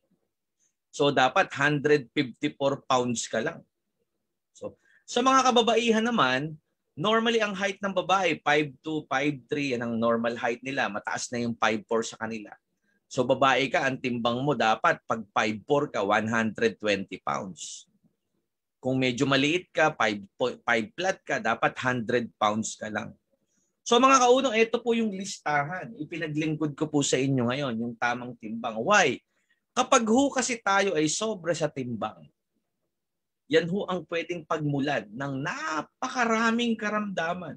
So, dapat one hundred fifty-four pounds ka lang. So, sa mga kababaihan naman, normally ang height ng babae, five two, five three, yan ang normal height nila. Mataas na yung five four sa kanila. So babae ka, ang timbang mo dapat pag five four ka, one hundred twenty pounds. Kung medyo maliit ka, five flat ka, dapat one hundred pounds ka lang. So mga kauno, ito po yung listahan. Ipinaglingkod ko po sa inyo ngayon, yung tamang timbang. Why? Kapag ho kasi tayo ay sobra sa timbang, yan ho ang pwedeng pagmulan ng napakaraming karamdaman.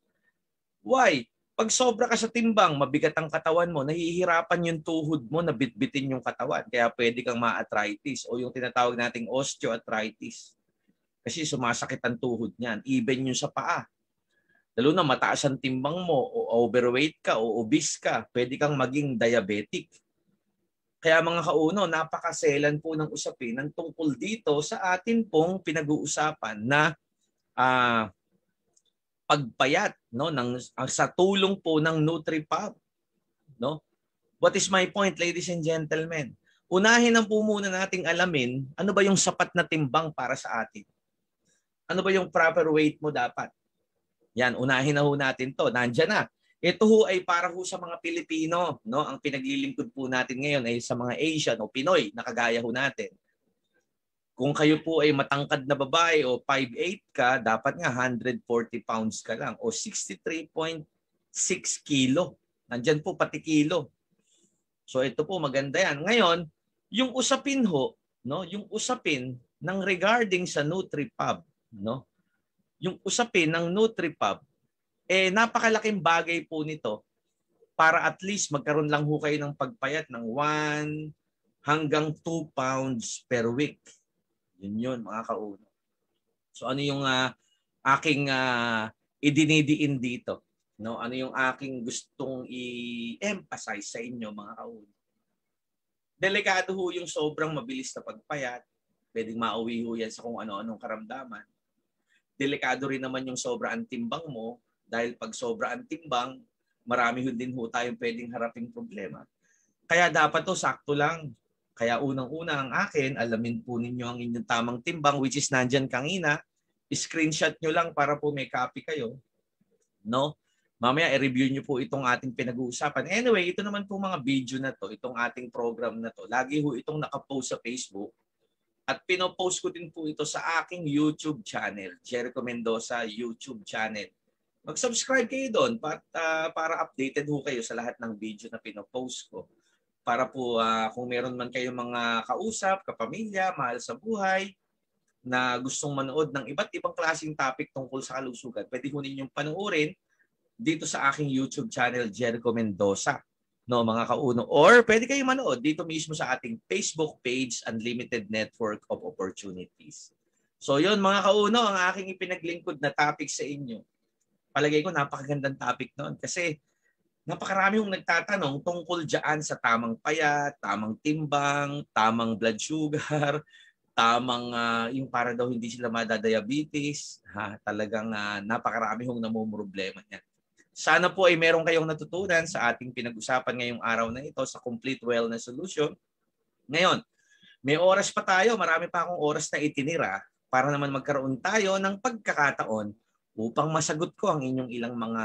Why? Pag sobra ka sa timbang, mabigat ang katawan mo, nahihirapan yung tuhod mo na bitbitin yung katawan. Kaya pwede kang ma-arthritis o yung tinatawag nating osteoarthritis. Kasi sumasakit ang tuhod niyan. Even yung sa paa. lalo na mataas ang timbang mo o overweight ka o obese ka, pwede kang maging diabetic. Kaya mga kauno, napakaselan po ng usapin ng tungkol dito sa atin pong pinag-uusapan na uh, pagpayat, no, ng uh, sa tulong po ng NutriPub, no? What is my point, ladies and gentlemen? Unahin na po muna nating alamin ano ba yung sapat na timbang para sa atin. Ano ba yung proper weight mo dapat? Yan, unahin na ho natin to. Nandiyan na. Ito ho ay para ho sa mga Pilipino, no? Ang pinaglilingkod po natin ngayon ay sa mga Asian o Pinoy na kagaya ho natin. Kung kayo po ay matangkad na babae o five eight ka, dapat nga one hundred forty pounds ka lang o sixty-three point six kilo. Nandiyan po pati kilo. So ito po maganda yan. Ngayon, yung usapin ho, no, yung usapin ng regarding sa NutriPub, no? Yung usapin ng NutriPub, eh napakalaking bagay po nito para at least magkaroon lang ho kayo ng pagpayat ng one hanggang two pounds per week. Yun yun, mga kauno. So ano yung uh, aking uh, idinidiin dito? No? Ano yung aking gustong i-emphasize sa inyo, mga kauno? Delikado ho yung sobrang mabilis na pagpayat. Pwedeng mauwi ho yan sa kung ano-anong karamdaman. Delikado rin naman yung sobra ang timbang mo dahil pag sobra ang timbang, marami ho din ho tayong pwedeng haraping problema. Kaya dapat to sakto lang. Kaya unang-una ang akin, alamin po ninyo ang inyong tamang timbang which is nandyan kanina. Screenshot nyo lang para po may copy kayo. No? Mamaya i-review nyo po itong ating pinag-uusapan. Anyway, ito naman po mga video na to, itong ating program na to. Lagi ho itong nakapost sa Facebook. At pinopost ko din po ito sa aking YouTube channel, Jericho Mendoza YouTube channel. Mag-subscribe kayo doon para, uh, para updated ho kayo sa lahat ng video na pinopost ko. Para po uh, kung meron man kayong mga kausap, kapamilya, mahal sa buhay, na gustong manood ng iba't ibang klaseng topic tungkol sa kalusugan, pwede ho ninyong panoorin dito sa aking YouTube channel, Jericho Mendoza. No, mga kauno. Or pwede kayong manood dito mismo sa ating Facebook page, Unlimited Network of Opportunities. So yun, mga kauno, ang aking ipinaglingkod na topic sa inyo. Palagay ko napakagandang topic noon kasi napakarami yung nagtatanong tungkol dyan sa tamang payat, tamang timbang, tamang blood sugar, tamang uh, yung para daw hindi sila madadiabetes. Ha, talagang uh, napakarami yung namumroblema niyan. Sana po ay meron kayong natutunan sa ating pinag-usapan ngayong araw na ito sa Complete Wellness Solution. Ngayon, may oras pa tayo, marami pa akong oras na itinira para naman magkaroon tayo ng pagkakataon upang masagot ko ang inyong ilang mga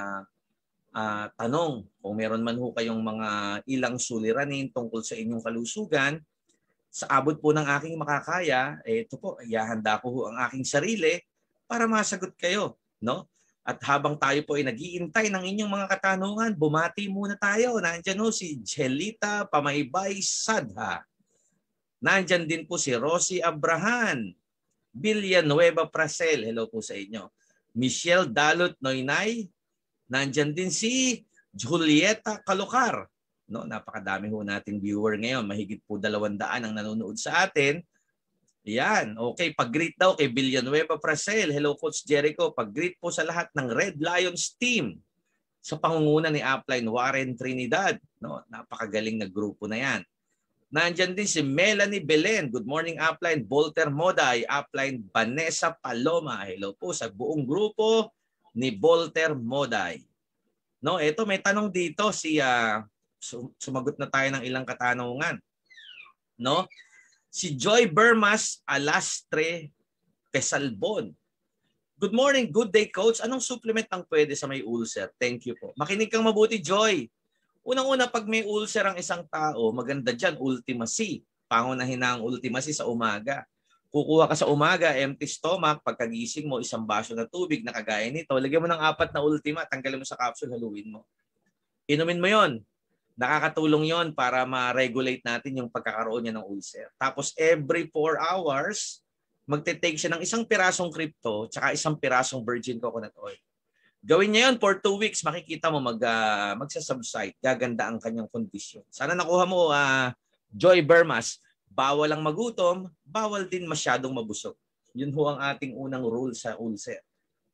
Uh, tanong. Kung meron man ho kayong mga ilang suliranin tungkol sa inyong kalusugan, sa abot po ng aking makakaya, eh, ito po, ihahanda ko ho ang aking sarili para masagot kayo. No? At habang tayo po ay nag-iintay ng inyong mga katanungan, bumati muna tayo. Nandyan ho si Jelita Pamaybay Sadha. Nandyan din po si Rosie Abrahan, Villanueva Prasel. Hello po sa inyo. Michelle Dalot Noynay. Nandyan din si Julieta Calokar. No, napakadami ho nating viewer ngayon. Mahigit po dalawang daan ang nanonood sa atin. Yan. Okay, pag-greet daw kay Villanueva Prasel. Hello, Coach Jericho. Pag-greet po sa lahat ng Red Lions team sa pangunguna ni Upline Warren Trinidad. No, napakagaling na grupo na yan. Nandyan din si Melanie Belen. Good morning, Upline. Volter Moday. Upline Vanessa Paloma. Hello po sa buong grupo ni Volter Moday. No, ito may tanong dito si uh, sumagot na tayo ng ilang katanungan. No? Si Joy Bermas Alastre Pesalbon. Good morning, good day coach. Anong supplement ang pwede sa may ulcer? Thank you po. Makinig kang mabuti, Joy. Unang-una pag may ulcer ang isang tao, maganda diyan Ultima C. Pangunahin na ang Ultima C sa umaga. Kukuha ka sa umaga, empty stomach, pagkagising mo, isang baso na tubig na kagaya nito, lagyan mo ng apat na Ultima, tanggalin mo sa capsule, haluin mo. Inumin mo yon. Nakakatulong yon para ma-regulate natin yung pagkakaroon niya ng ulcer. Tapos every four hours, magte-take siya ng isang pirasong crypto tsaka isang pirasong virgin coconut oil. Gawin niya yon for two weeks, makikita mo mag, uh, magsasubside. Gaganda ang kanyang kondisyon. Sana nakuha mo, uh, Joy Bermas. Bawal ang magutom, bawal din masyadong mabusog. Yun ho ang ating unang rule sa ulcer.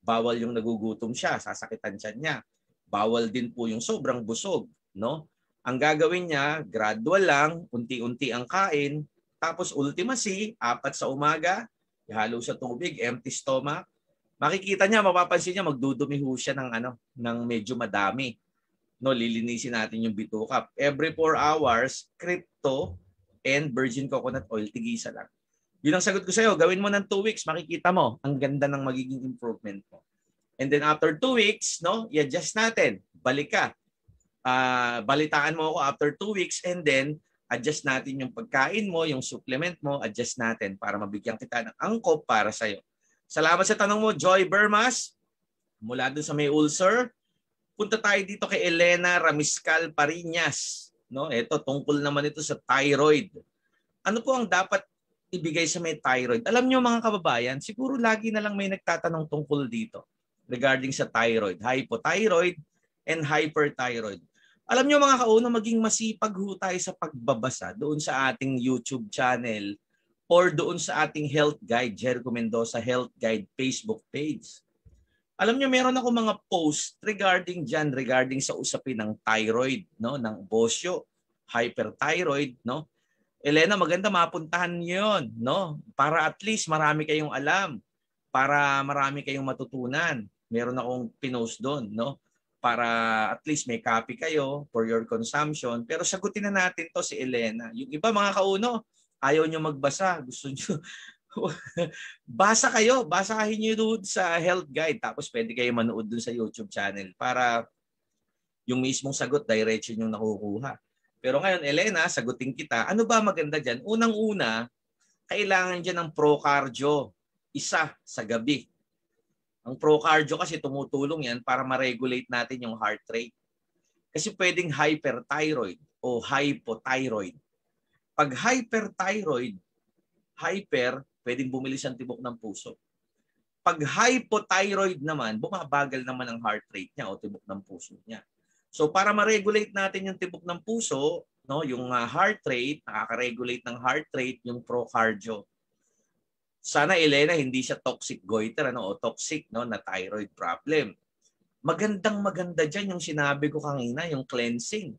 Bawal yung nagugutom siya, sasakitan siya niya. Bawal din po yung sobrang busog, no? Ang gagawin niya, gradual lang, unti-unti ang kain, tapos ultimacy, apat sa umaga, ihalo sa tubig, empty stomach. Makikita niya, mapapansin niya, magdudumi ho siya ng, ano, ng medyo madami. No, lilinisin natin yung bituka. Every four hours, crypto and virgin coconut oil, tigisa lang. Yun ang sagot ko sa'yo. Gawin mo ng two weeks, makikita mo, ang ganda ng magiging improvement mo. And then after two weeks, no, i-adjust natin. Balik ka. Uh, balitaan mo ako after two weeks and then adjust natin yung pagkain mo, yung supplement mo, adjust natin para mabigyan kita ng angkop para sa'yo. Salamat sa tanong mo, Joy Bermas. Mula dun sa may ulcer, punta tayo dito kay Elena Ramiscal Pariñas. No? Ito, tungkol naman ito sa thyroid. Ano po ang dapat ibigay sa may thyroid? Alam nyo mga kababayan, siguro lagi na lang may nagtatanong tungkol dito regarding sa thyroid, hypothyroid and hyperthyroid. Alam nyo mga kauno, maging masipag ho tayo sa pagbabasa doon sa ating YouTube channel or doon sa ating health guide, Jericho Mendoza Health Guide Facebook page. Alam nyo, meron ako mga post regarding dyan, regarding sa usapin ng thyroid, no, ng bosyo, hyperthyroid, no. Elena, maganda mapuntahan niyo yun, no, para at least marami kayong alam, para marami kayong matutunan. Meron akong pinost doon, no, para at least may copy kayo for your consumption. Pero sagutin na natin to si Elena. Yung iba mga kauno, ayaw nyo magbasa, gusto nyo basa kayo, basahin nyo doon sa health guide, tapos pwede kayo manood doon sa YouTube channel para yung mismong sagot diretso yung nakukuha. Pero ngayon, Elena, sagutin kita. Ano ba maganda dyan? Unang-una, kailangan dyan ng pro-cardio, isa sa gabi. Ang pro-cardio kasi tumutulong yan para ma-regulate natin yung heart rate. Kasi pwedeng hyperthyroid o hypothyroid. Pag hyperthyroid, hyper, pwedeng bumilis ang tibok ng puso. Pag hypothyroid naman, bumabagal naman ang heart rate niya o tibok ng puso niya. So para ma-regulate natin yung tibok ng puso, no, yung uh, heart rate, nakaka-regulate ng heart rate yung pro-cardio. Sana, Elena, hindi siya toxic goiter, ano, o toxic, no, na thyroid problem. Magandang maganda dyan yung sinabi ko kanina, yung cleansing.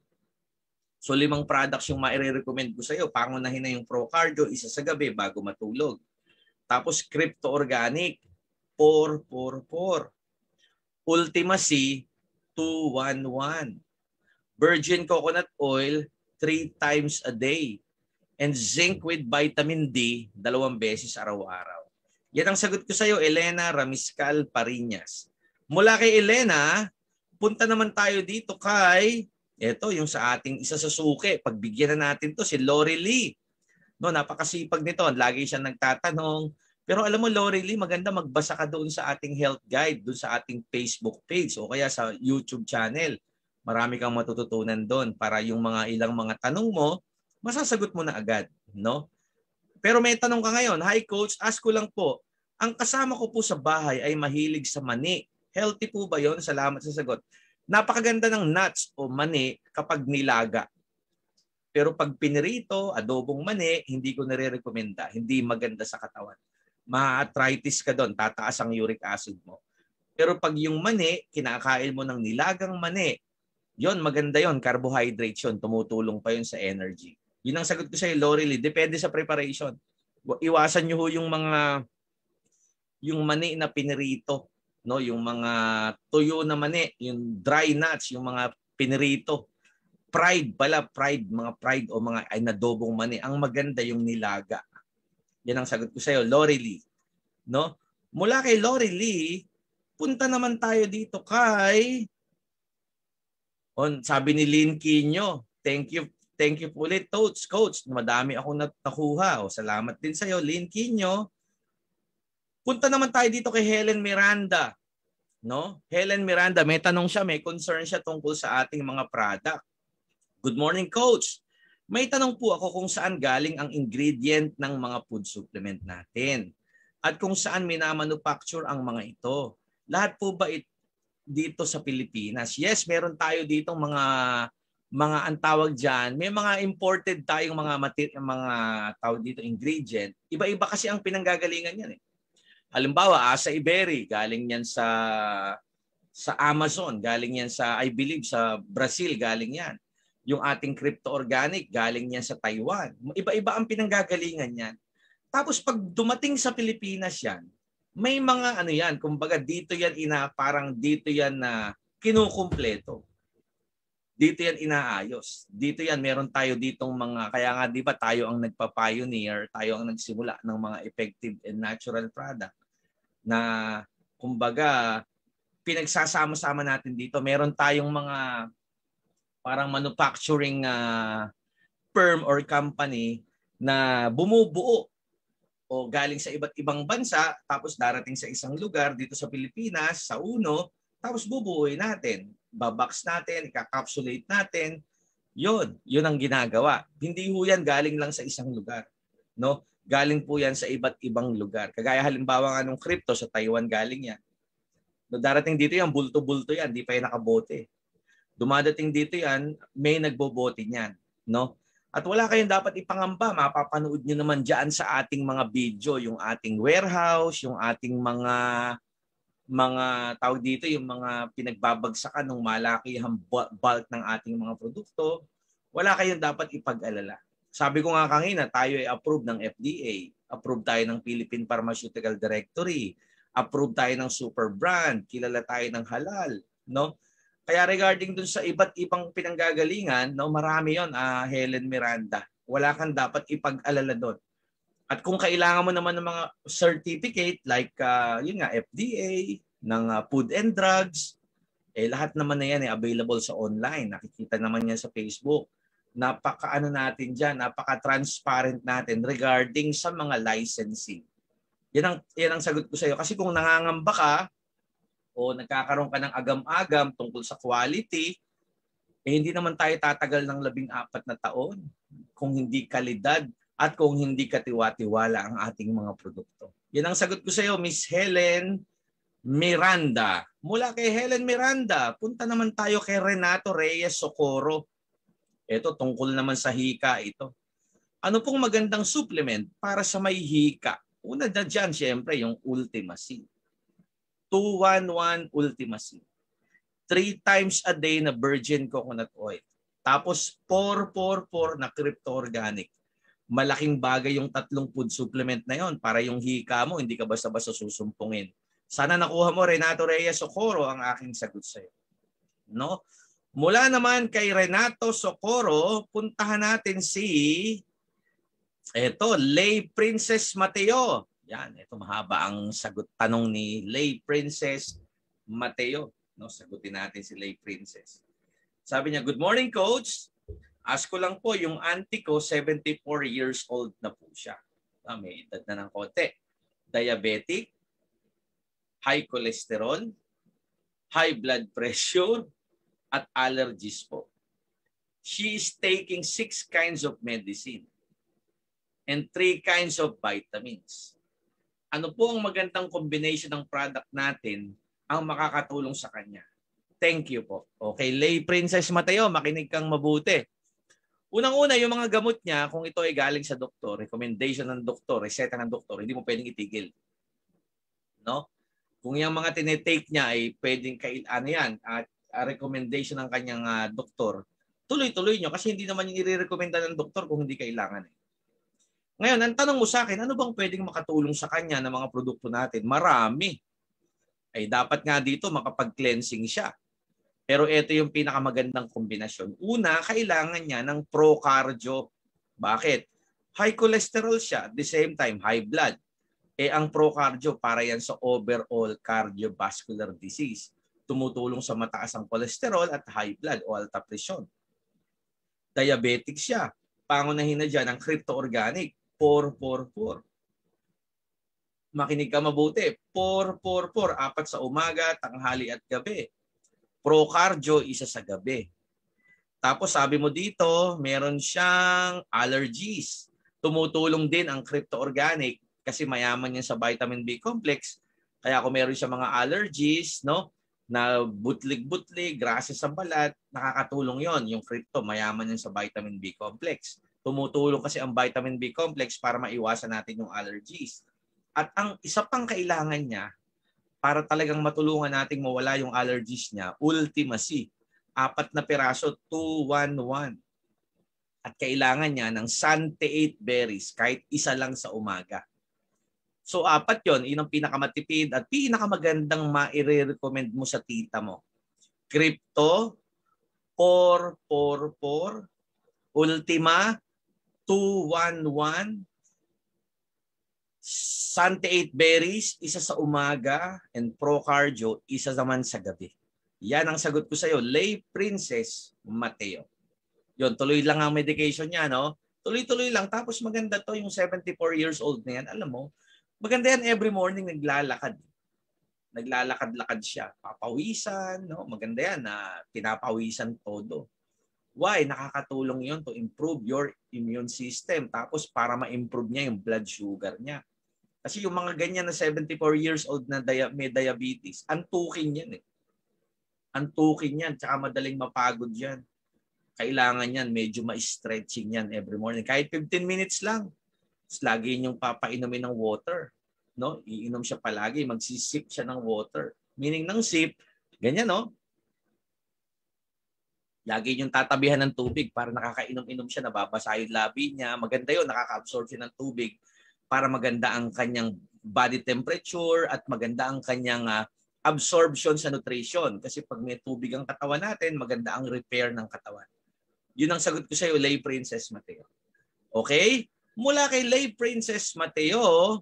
So limang products yung maire-recommend ko sa iyo. Pangunahin na yung pro-cardio, isa sa gabi bago matulog. Tapos Crypto Organic, four four four. Ultimacy, two one one. Virgin Coconut Oil, three times a day. And zinc with vitamin D, dalawang beses araw-araw. Yan ang sagot ko sa iyo, Elena Ramiscal Pariñas. Mula kay Elena, punta naman tayo dito kay... Ito, yung sa ating isa sa suki. Pagbigyan na natin to si Lori Lee. No, napakasipag nito. Lagi siya nagtatanong. Pero alam mo, Lori Lee, maganda magbasa ka doon sa ating health guide, doon sa ating Facebook page o kaya sa YouTube channel. Marami kang matututunan doon para yung mga ilang mga tanong mo, masasagot mo na agad. No? Pero may tanong ka ngayon. Hi Coach, ask ko lang po. Ang kasama ko po sa bahay ay mahilig sa mani. Healthy po ba yon? Salamat sa sagot. Napakaganda ng nuts o mani kapag nilaga. Pero pag pinirito, adobong mani, hindi ko nire-recommenda. Hindi maganda sa katawan. Ma-arthritis ka doon, tataas ang uric acid mo. Pero pag yung mani, kinakain mo ng nilagang mani, yon maganda yon, carbohydrates yun, tumutulong pa yun sa energy. Yun ang sagot ko sa iyo, Lori Lee. Depende sa preparation. Iwasan nyo ho yung mga yung mani na pinirito. No, yung mga tuyo na mani, yung dry nuts, yung mga pinirito. Fried pala, fried, mga fried o mga ay nadobong mani. Ang maganda yung nilaga. Yan ang sagot ko sa iyo, Lori Lee. No? Mula kay Lori Lee, punta naman tayo dito kay on, sabi ni Lynn Quino, thank you, thank you po ulit, Coach. Coach, madami akong nakuha. O, salamat din sa iyo, Lynn Quino. Punta naman tayo dito kay Helen Miranda. No? Helen Miranda, may tanong siya, may concern siya tungkol sa ating mga product. Good morning, Coach. May tanong po ako kung saan galing ang ingredient ng mga food supplement natin at kung saan minamanufacture ang mga ito. Lahat po ba it dito sa Pilipinas? Yes, meron tayo ditong mga mga ang tawag diyan, may mga imported tayong mga material, mga tawag dito ingredient. Iba-iba kasi ang pinanggagalingan niyan eh. Halimbawa, acai berry, galing yan sa sa Amazon, galing yan sa, I believe, sa Brazil, galing yan. Yung ating crypto organic, galing yan sa Taiwan. Iba-iba ang pinanggagalingan yan. Tapos pag dumating sa Pilipinas yan, may mga ano yan, kumbaga dito yan ina, parang dito yan na kinukumpleto. Dito yan inaayos. Dito yan, meron tayo ditong mga, kaya nga di ba tayo ang nagpa-pioneer, tayo ang nagsimula ng mga effective and natural product na kumbaga pinagsasama-sama natin dito. Meron tayong mga parang manufacturing uh, firm or company na bumubuo o galing sa iba't ibang bansa tapos darating sa isang lugar dito sa Pilipinas, sa Uno, tapos bubuuin natin. Babox natin, ikakapsulate natin. Yun, yun ang ginagawa. Hindi ho yan galing lang sa isang lugar. No? Galing po yan sa iba't ibang lugar. Kagaya halimbawa nga nung crypto, sa Taiwan galing yan. No, darating dito yan, bulto-bulto yan, di pa yan nakabote. Dumadating dito yan, may nagbobote niyan. No? At wala kayong dapat ipangamba. Mapapanood nyo naman dyan sa ating mga video, yung ating warehouse, yung ating mga mga tawag dito, yung mga pinagbabagsakan ng malakihang bulk ng ating mga produkto. Wala kayong dapat ipag-alala. Sabi ko nga kanina, tayo ay approved ng F D A, approved tayo ng Philippine Pharmaceutical Directory, approved tayo ng super brand, kilala tayo ng halal, no? Kaya regarding dun sa iba't ibang pinanggagalingan, no, marami yon, uh, Helen Miranda. Wala kang dapat ipag-alala doon. At kung kailangan mo naman ng mga certificate like uh, yun nga F D A, ng uh, Food and Drugs, eh lahat naman na yan ay eh, available sa online. Nakikita naman yan sa Facebook. Napaka-ano natin diyan, napaka-transparent natin regarding sa mga licensing. Yan ang yan ang sagot ko sa iyo kasi kung nangangamba ka o nagkakaroon ka ng agam-agam tungkol sa quality, eh hindi naman tayo tatagal ng labing apat na taon kung hindi kalidad at kung hindi katiwa-tiwala ang ating mga produkto. Yan ang sagot ko sa iyo, Miss Helen Miranda. Mula kay Helen Miranda, punta naman tayo kay Renato Reyes Socorro. Ito, tungkol naman sa hika ito. Ano pong magandang supplement para sa may hika? Una na dyan, syempre, yung Ultimacy. two one one Ultimacy. Three times a day na virgin coconut oil. Tapos four four four na crypto organic. Malaking bagay yung tatlong food supplement na yon para yung hika mo, hindi ka basta-basta susumpungin. Sana nakuha mo, Renato Reyes Socorro, ang aking sagot sa iyo. No? Mula naman kay Renato Socorro, puntahan natin si eto, Lay Princess Mateo. Yan, ito mahaba ang sagot tanong ni Lay Princess Mateo. No, sagutin natin si Lay Princess. Sabi niya, good morning coach. Ask ko lang po, yung auntie ko, seventy-four years old na po siya. Ah, may edad na ng konti. Diabetic, high cholesterol, high blood pressure, at allergies po. She is taking six kinds of medicine and three kinds of vitamins. Ano po ang magandang combination ng product natin ang makakatulong sa kanya? Thank you po. Okay, Lay Princess Mateo, makinig kang mabuti. Unang-una, yung mga gamot niya, kung ito ay galing sa doktor, recommendation ng doktor, reseta ng doktor, hindi mo pwedeng itigil. No? Kung yung mga tinetake niya ay pwedeng kail ano yan, at uh, recommendation ng kanyang uh, doktor, tuloy-tuloy nyo kasi hindi naman yung i-recommenda ng doktor kung hindi kailangan. Eh. Ngayon, ang tanong mo sa akin, ano bang pwedeng makatulong sa kanya ng mga produkto natin? Marami. Ay dapat nga dito makapag-cleansing siya. Pero ito yung pinakamagandang kombinasyon. Una, kailangan niya ng pro-cardio. Bakit? High cholesterol siya, at the same time, high blood. Eh ang pro-cardio para yan sa overall cardiovascular disease. Tumutulong sa mataas ang kolesterol at high blood o alta presyon. Diabetic siya. Pangunahin na dyan ang crypto organic. four four four. Makinig ka mabuti. four four four. Apat sa umaga, tanghali at gabi. Pro-cardio, isa sa gabi. Tapos sabi mo dito, meron siyang allergies. Tumutulong din ang crypto organic kasi mayaman yan sa vitamin B complex. Kaya kung meron siya mga allergies, no, na butlig-butlig, grasa sa balat, nakakatulong yon. Yung crypto, mayaman yan sa vitamin B complex. Tumutulong kasi ang vitamin B complex para maiwasan natin yung allergies. At ang isa pang kailangan niya para talagang matulungan nating mawala yung allergies niya, Ultima C. Apat na piraso, two one one. At kailangan niya ng Sante eight berries, kahit isa lang sa umaga. So apat yon, yun ang pinakamatipid at pinakamagandang maire-recommend mo sa tita mo. Crypto, four four four, Ultima, two one one, Sante eight berries, isa sa umaga, and Pro Cardio, isa naman sa gabi. Yan ang sagot ko sa iyo, Lay Princess Mateo. Yon, tuloy lang ang medication niya, no? Tuloy-tuloy lang. Tapos maganda to, yung seventy-four years old na yan. Alam mo, maganda yan, every morning naglalakad. Naglalakad-lakad siya. Papawisan, no? Maganda yan na pinapawisan todo. Why? Nakakatulong yon to improve your immune system. Tapos para ma-improve niya yung blood sugar niya. Kasi yung mga ganyan na seventy-four years old na dia- may diabetes, antukin yan eh. Antukin yan, tsaka madaling mapagod yan. Kailangan yan, medyo ma-stretching yan every morning. Kahit fifteen minutes lang. Tapos lagi niyong papainumin ng water. No? Iinom siya palagi, magsisip siya ng water. Meaning ng sip, ganyan no? Lagi niyong tatabihan ng tubig para nakakainom-inom siya, nababasa yung labi niya. Maganda yun, nakaka-absorb siya ng tubig para maganda ang kanyang body temperature at maganda ang kanyang uh, absorption sa nutrition. Kasi pag may tubig ang katawan natin, maganda ang repair ng katawan. Yun ang sagot ko sa iyo, Lay Princess Mateo. Okay? Mula kay Lay Princess Mateo,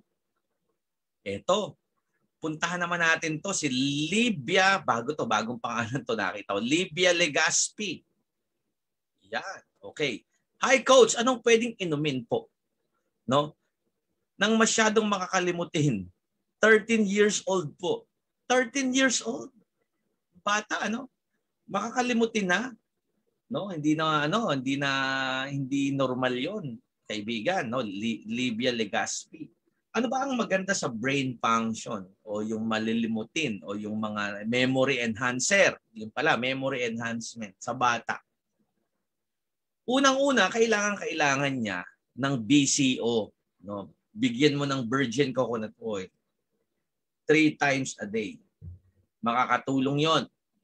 eto, puntahan naman natin to si Libya, bago to, bagong pangalan to nakita ko, Libya Legaspi. Yan, okay. Hi Coach, anong pwedeng inumin po? No? Nang masyadong makakalimutin. thirteen years old po. thirteen years old. Bata ano? Makakalimutin na. No, hindi na ano, hindi na hindi normal 'yon, kaibigan, no? Libya Legaspi. Ano ba ang maganda sa brain function o yung malilimutin o yung mga memory enhancer? Yung pala, memory enhancement sa bata. Unang-una, kailangan-kailangan niya ng B C O, no? Bigyan mo ng virgin coconut oil three times a day. Makakatulong 'yon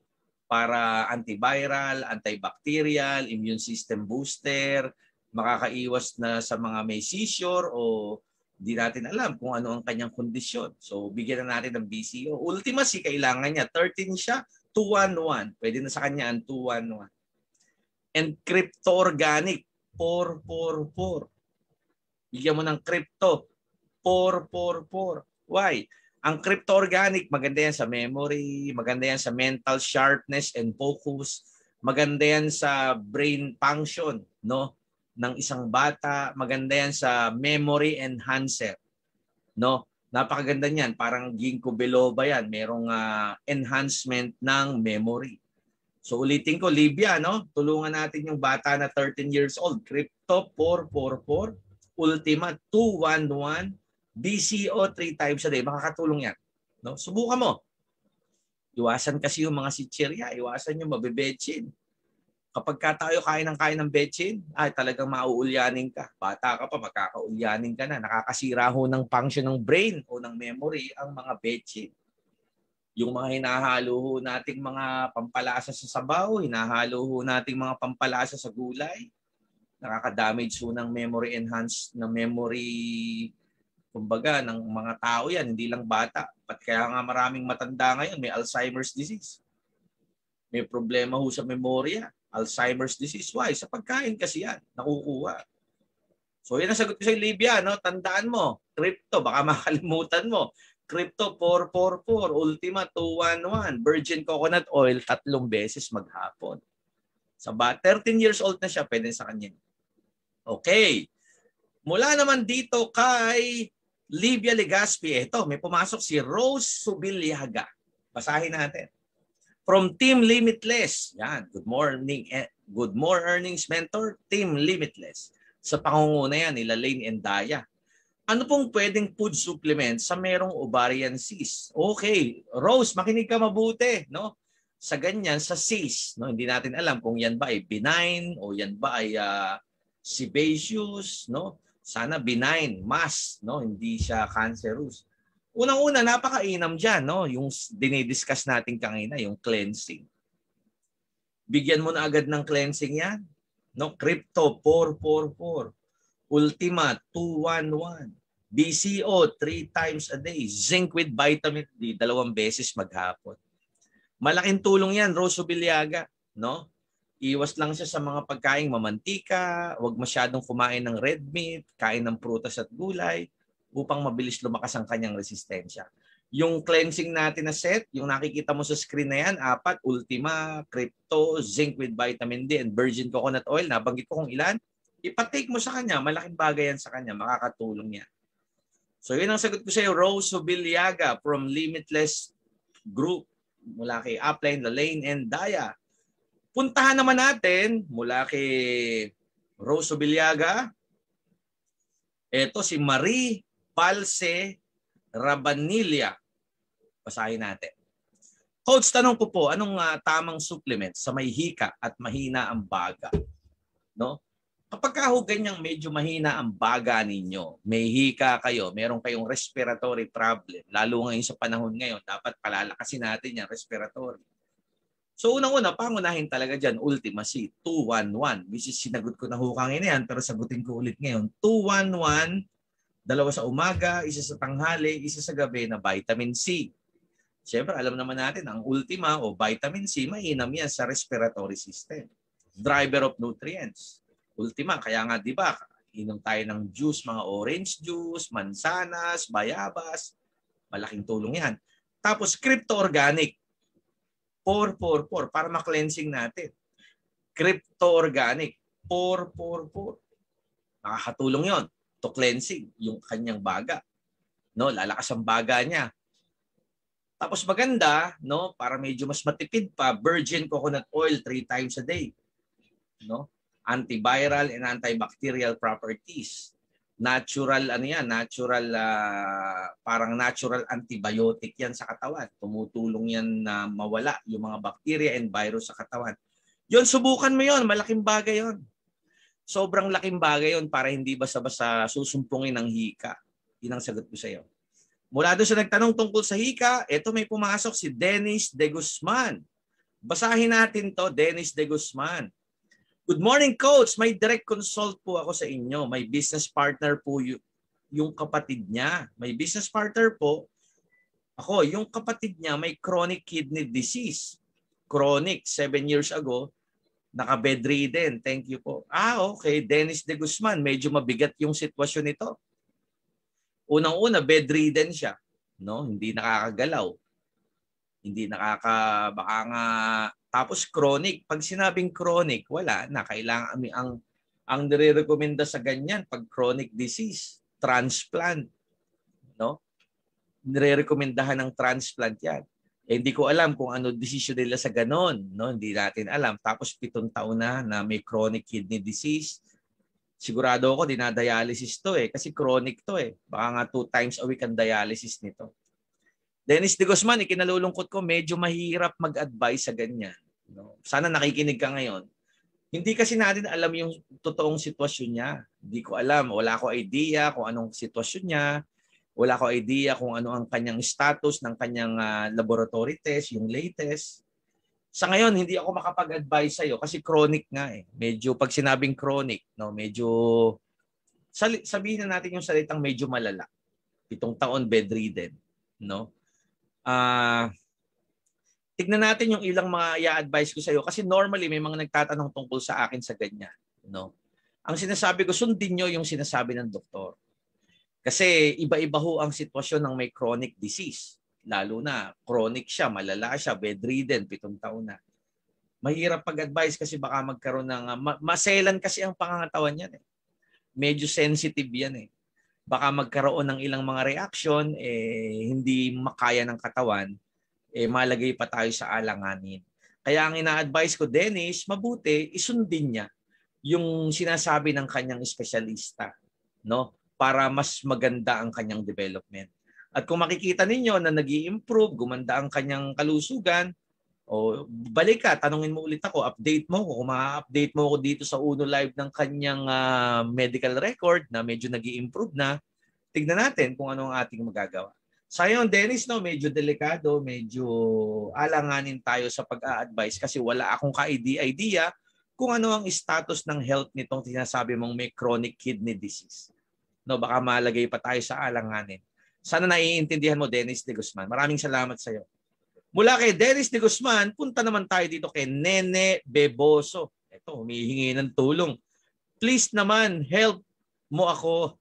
para antiviral, antibacterial, immune system booster, makakaiwas na sa mga may seizure o di natin alam kung ano ang kanyang kondisyon. So bigyan na natin ng B C O. Ultima C, kailangan niya. thirteen siya, two one one. Pwede na sa kanya ang two one one. And Crypto Organic, four four four. Bigyan mo ng Crypto, four four four. Why? Ang Crypto Organic, maganda yan sa memory, maganda yan sa mental sharpness and focus, maganda yan sa brain function, no, ng isang bata, maganda yan sa memory enhancer, no. Napakaganda niyan, parang ginkgo biloba yan, merong uh, enhancement ng memory. So ulitin ko, Libya, no, tulungan natin yung bata na thirteen years old, Crypto four four four, Ultima two one one, B C O three times a day, makakatulong yan. No? Subukan mo. Iwasan kasi yung mga sitsirya, iwasan yung mabibetsin. Kapag ka tayo kain ng kain ng betsin, ay talagang mauulyanin ka. Bata ka pa, magkakaulyanin ka na. Nakakasira ho ng function ng brain o ng memory ang mga betsin. Yung mga hinahalo ho nating mga pampalasa sa sabaw, hinahalo ho nating mga pampalasa sa gulay, nakaka-damage ho ng memory enhanced, ng memory kumbaga, ng mga tao yan, hindi lang bata. Pat kaya nga maraming matanda ngayon, may Alzheimer's disease. May problema ho sa memorya. Alzheimer's disease. Why? Sa pagkain kasi yan, nakukuha. So yan ang sagot ko sa Libya, no? Tandaan mo, Crypto, baka makalimutan mo. Crypto four four four, Ultima two one one, Virgin Coconut Oil, tatlong beses maghapon. Sa ba, thirteen years old na siya, pwede sa kanya. Okay. Mula naman dito kay Libya Legaspi, ito, may pumasok si Rose Subiliaga. Basahin natin. From Team Limitless. Yan, good morning. Eh, good more earnings mentor, Team Limitless. Sa pangunguna yan, nila Lane and Daya. Ano pong pwedeng food supplement sa merong ovarian cyst? Okay, Rose, makinig ka mabuti, no? Sa ganyan, sa cyst, no? Hindi natin alam kung yan ba ay benign o yan ba ay uh, sebaceous, no? Sana benign, mass, no? Hindi siya cancerous. Unang-una, napakainam diyan, no? Yung dinidiscuss natin kanina, yung cleansing. Bigyan mo na agad ng cleansing 'yan. No, Crypto four four four, Ultima two one one, B C O three times a day, zinc with vitamin D dalawang beses maghapon. Malaking tulong 'yan, Rose Obiliaga, no? Iwas lang siya sa mga pagkaing mamantika, huwag masyadong kumain ng red meat, kain ng prutas at gulay upang mabilis lumakas ang kanyang resistensya. Yung cleansing natin na set, yung nakikita mo sa screen na yan, apat, Ultima, Crypto, zinc with vitamin D, and virgin coconut oil, nabanggit ko kung ilan, ipatake mo sa kanya, malaking bagay yan sa kanya, makakatulong yan. So yun ang sagot ko sa iyo, Rose Obiliaga from Limitless Group, mula kay Upline, Lalaine, and Daya. Puntahan naman natin mula kay Rose Obiliaga. Ito si Marie Palce Rabanilla. Basahin natin. Coach, tanong ko po, anong uh, tamang supplement sa may hika at mahina ang baga? No? Kapag ka ho ganyang medyo mahina ang baga ninyo, may hika kayo, meron kayong respiratory problem, lalo ngayon sa panahon ngayon, dapat palalakasin natin yung respiratory. So unang-una, pangunahin talaga dyan, Ultima C, two one one. Which is sinagot ko na hukangin yan, pero sagutin ko ulit ngayon. two one one, dalawa sa umaga, isa sa tanghali, isa sa gabi na vitamin C. Siyempre, alam naman natin, ang Ultima o vitamin C, mainam yan sa respiratory system. Driver of nutrients. Ultima, kaya nga di ba, inom tayo ng juice, mga orange juice, mansanas, bayabas. Malaking tulong yan. Tapos, Crypto Organic. four four four para ma-cleansing natin. Crypto Organic. four four four. Nakakatulong yon to cleansing yung kanyang baga. No, lalakas ang baga niya. Tapos maganda, no, para medyo mas matipid pa, virgin coconut oil three times a day. No? Antiviral and antibacterial properties. Natural ano yan, natural uh, parang natural antibiotic yan sa katawan. Tumutulong yan na mawala yung mga bacteria and virus sa katawan. Yun, subukan mo yon, malaking bagay yon. Sobrang laking bagay yon para hindi basta-basta susumpungin ng hika. Yun ang sagot ko sa iyo. Mula doon sa nagtanong tungkol sa hika, ito may pumasok si Dennis De Guzman. Basahin natin to, Dennis De Guzman. Good morning, Coach. May direct consult po ako sa inyo. May business partner po y- yung kapatid niya. May business partner po ako. Yung kapatid niya may chronic kidney disease. Chronic, seven years ago, naka-bedridden. Thank you po. Ah, okay. Dennis De Guzman, medyo mabigat yung sitwasyon nito. Unang-una, bedridden siya. No? Hindi nakakagalaw. Hindi nakaka... Baka nga... Tapos chronic. Pag sinabing chronic, wala na. Kailangan ang ang nire-recommenda sa ganyan pag chronic disease, transplant, no? Nire-recomendahan ng transplant 'yan. Eh, hindi ko alam kung ano desisyon nila sa ganon, no? Hindi natin alam. Tapos pitong taon na na may chronic kidney disease. Sigurado ako dinadialysis 'to eh kasi chronic 'to eh. Baka nga two times a week ang dialysis nito. Dennis De Guzman, ikinalulungkot ko, medyo mahirap mag-advise sa ganyan. No? Sana nakikinig ka ngayon. Hindi kasi natin alam yung totoong sitwasyon niya. Hindi ko alam. Wala ko idea kung anong sitwasyon niya. Wala ko idea kung ano ang kanyang status ng kanyang uh, laboratory test, yung latest. Sa ngayon, hindi ako makapag-advise sa'yo kasi chronic nga eh. Medyo pag sinabing chronic, no, medyo sabihin na natin yung salitang medyo malala. Pitong taon bedridden. No? Ah... Uh, Tignan natin yung ilang mga i-advise ko sa iyo kasi normally may mga nagtatanong tungkol sa akin sa ganyan, no? Ang sinasabi ko, sundin niyo yung sinasabi ng doktor. Kasi iba-iba ho ang sitwasyon ng may chronic disease. Lalo na chronic siya, malala siya, bedridden, pitong taon na. Mahirap pag-advise kasi baka magkaroon ng ma- maselan kasi ang pangangatawan niyan eh. Medyo sensitive yan eh. Baka magkaroon ng ilang mga reaction eh hindi makaya ng katawan. Eh, malagay pa tayo sa alanganin. Kaya ang ina-advise ko, Dennis, mabuti, isundin niya yung sinasabi ng kanyang espesyalista, no? Para mas maganda ang kanyang development. At kung makikita ninyo na nag-i-improve, gumanda ang kanyang kalusugan, O balik ka, tanungin mo ulit ako, update mo ko. Kung ma-update mo ako dito sa Uno Live ng kanyang uh, medical record na medyo nag-i-improve na, tignan natin kung ano ang ating magagawa. Sa ngayon, Dennis, no, medyo delikado, medyo alanganin tayo sa pag-a-advise kasi wala akong ka-idea kung ano ang status ng health nitong sinasabi mong may chronic kidney disease. No, baka malagay pa tayo sa alanganin. Sana naiintindihan mo, Dennis de Guzman. Maraming salamat sa iyo. Mula kay Dennis de Guzman, punta naman tayo dito kay Nene Beboso. Ito, humihingi ng tulong. Please naman, help mo ako.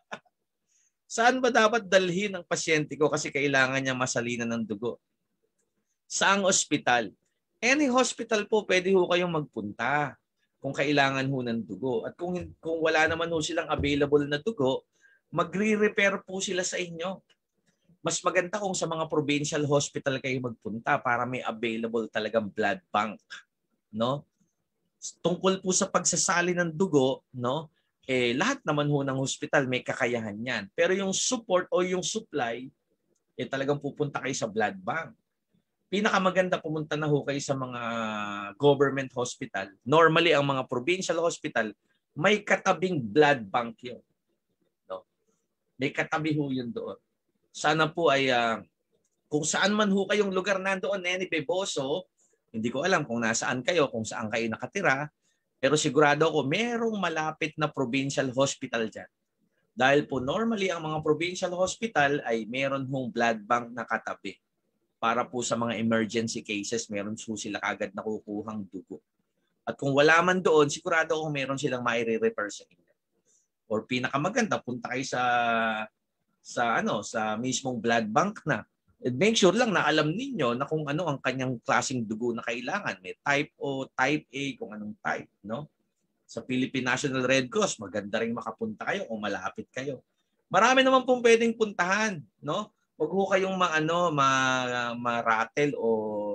Saan ba dapat dalhin ang pasyente ko kasi kailangan niya masalinan ng dugo? Saang ospital? Any hospital po, pwede ho kayong magpunta kung kailangan ho ng dugo. At kung, kung wala naman ho silang available na dugo, magre-repair po sila sa inyo. Mas maganda kung sa mga provincial hospital kayo magpunta para may available talagang blood bank, no? Tungkol po sa pagsasali ng dugo, no? Eh lahat naman ho ng hospital may kakayahan 'yan. Pero yung support o yung supply, eh talagang pupunta kayo sa blood bank. Pinakamaganda pumunta na ho kayo sa mga government hospital. Normally ang mga provincial hospital may katabing blood bank 'yon. No? May katabi ho 'yun doon. Sana po ay uh, kung saan man ho kayong lugar nandoon, Nene Beboso, hindi ko alam kung nasaan kayo, kung saan kayo nakatira, pero sigurado ako merong malapit na provincial hospital dyan. Dahil po normally ang mga provincial hospital ay meron hong blood bank na katabi. Para po sa mga emergency cases, meron po sila kagad nakukuhang dugo. At kung wala man doon, sigurado ako meron silang maire-refer sa inyo. Or pinakamaganda, punta kayo sa sa ano sa mismong blood bank na. And make sure lang na alam ninyo na kung ano ang kanyang klaseng dugo na kailangan. May type O, type A, kung anong type, no? Sa Philippine National Red Cross, maganda ring makapunta kayo o malapit kayo. Marami naman pong pwedeng puntahan, no? Huwag ho kayong maano, ma ma-rattle o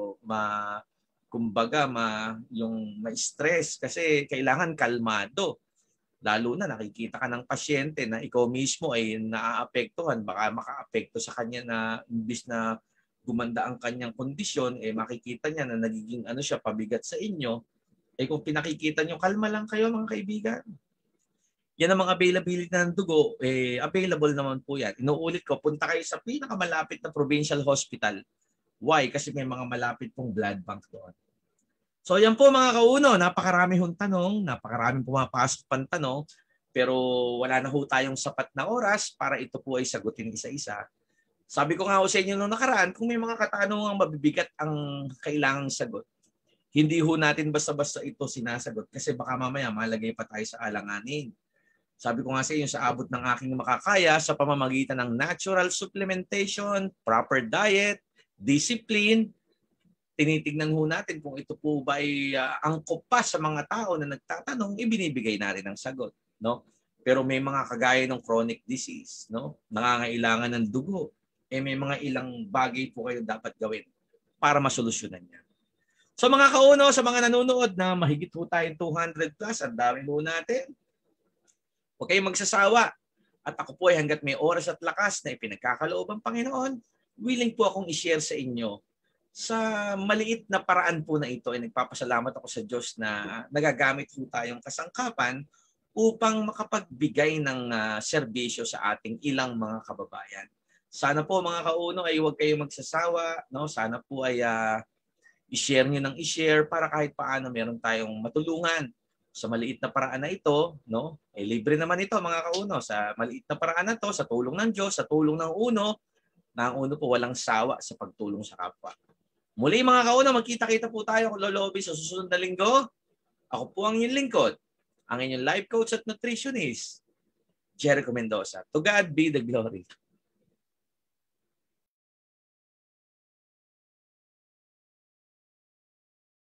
ma kumbaga ma yung ma-stress kasi kailangan kalmado. Lalo na nakikita ka ng pasyente na ikaw mismo ay naaapektuhan, baka makaapekto sa kanya na imbis na gumanda ang kanyang kondisyon, eh makikita niya na nagiging ano siya, pabigat sa inyo. Eh kung pinakikita niyo, kalma lang kayo mga kaibigan. Yan ang mga availability ng dugo, eh available naman po yan. Inuulit ko, punta kayo sa pinakamalapit na provincial hospital. Why? Kasi may mga malapit pong blood bank doon. So yan po mga kauno, napakarami hong tanong, napakaraming pumapasok pang tanong, pero wala na ho tayong sapat na oras para ito po ay sagutin isa-isa. Sabi ko nga ho sa inyo nung nakaraan, kung may mga katanungang mabibigat ang kailangang sagot, hindi ho natin basta-basta ito sinasagot kasi baka mamaya malagay pa tayo sa alanganin. Sabi ko nga sa inyo, sa abot ng aking makakaya sa pamamagitan ng natural supplementation, proper diet, discipline, tinitignan ho natin kung ito po ba ay uh, angkop pa sa mga tao na nagtatanong, ibinibigay natin ang sagot, no? Pero may mga kagaya ng chronic disease, no? Nangangailangan ng dugo. Eh may mga ilang bagay po kayo dapat gawin para masolusyonan niya. So mga kauno, sa mga nanonood na mahigit po tayong two hundred plus, ang dami po natin. Huwag kayong magsasawa. At ako po ay hanggat may oras at lakas na ipinagkakaloob ang Panginoon, willing po akong i-share sa inyo sa maliit na paraan po na ito ay nagpapasalamat ako sa Diyos na nagagamit po tayong kasangkapan upang makapagbigay ng uh, serbisyo sa ating ilang mga kababayan. Sana po mga kauno ay huwag kayong magsasawa, no? Sana po ay uh, i-share niyo ng i-share para kahit paano meron tayong matulungan sa maliit na paraan na ito, no? Eh libre naman ito mga kauno, sa maliit na paraan na ito, sa tulong ng Diyos, sa tulong ng uno, na ang uno po walang sawa sa pagtulong sa kapwa. Muli mga kauno, magkita-kita po tayo kung lolobi sa susunod na linggo. Ako po ang inyong lingkod, ang inyong life coach at nutritionist, Jericho Mendoza. To God be the glory.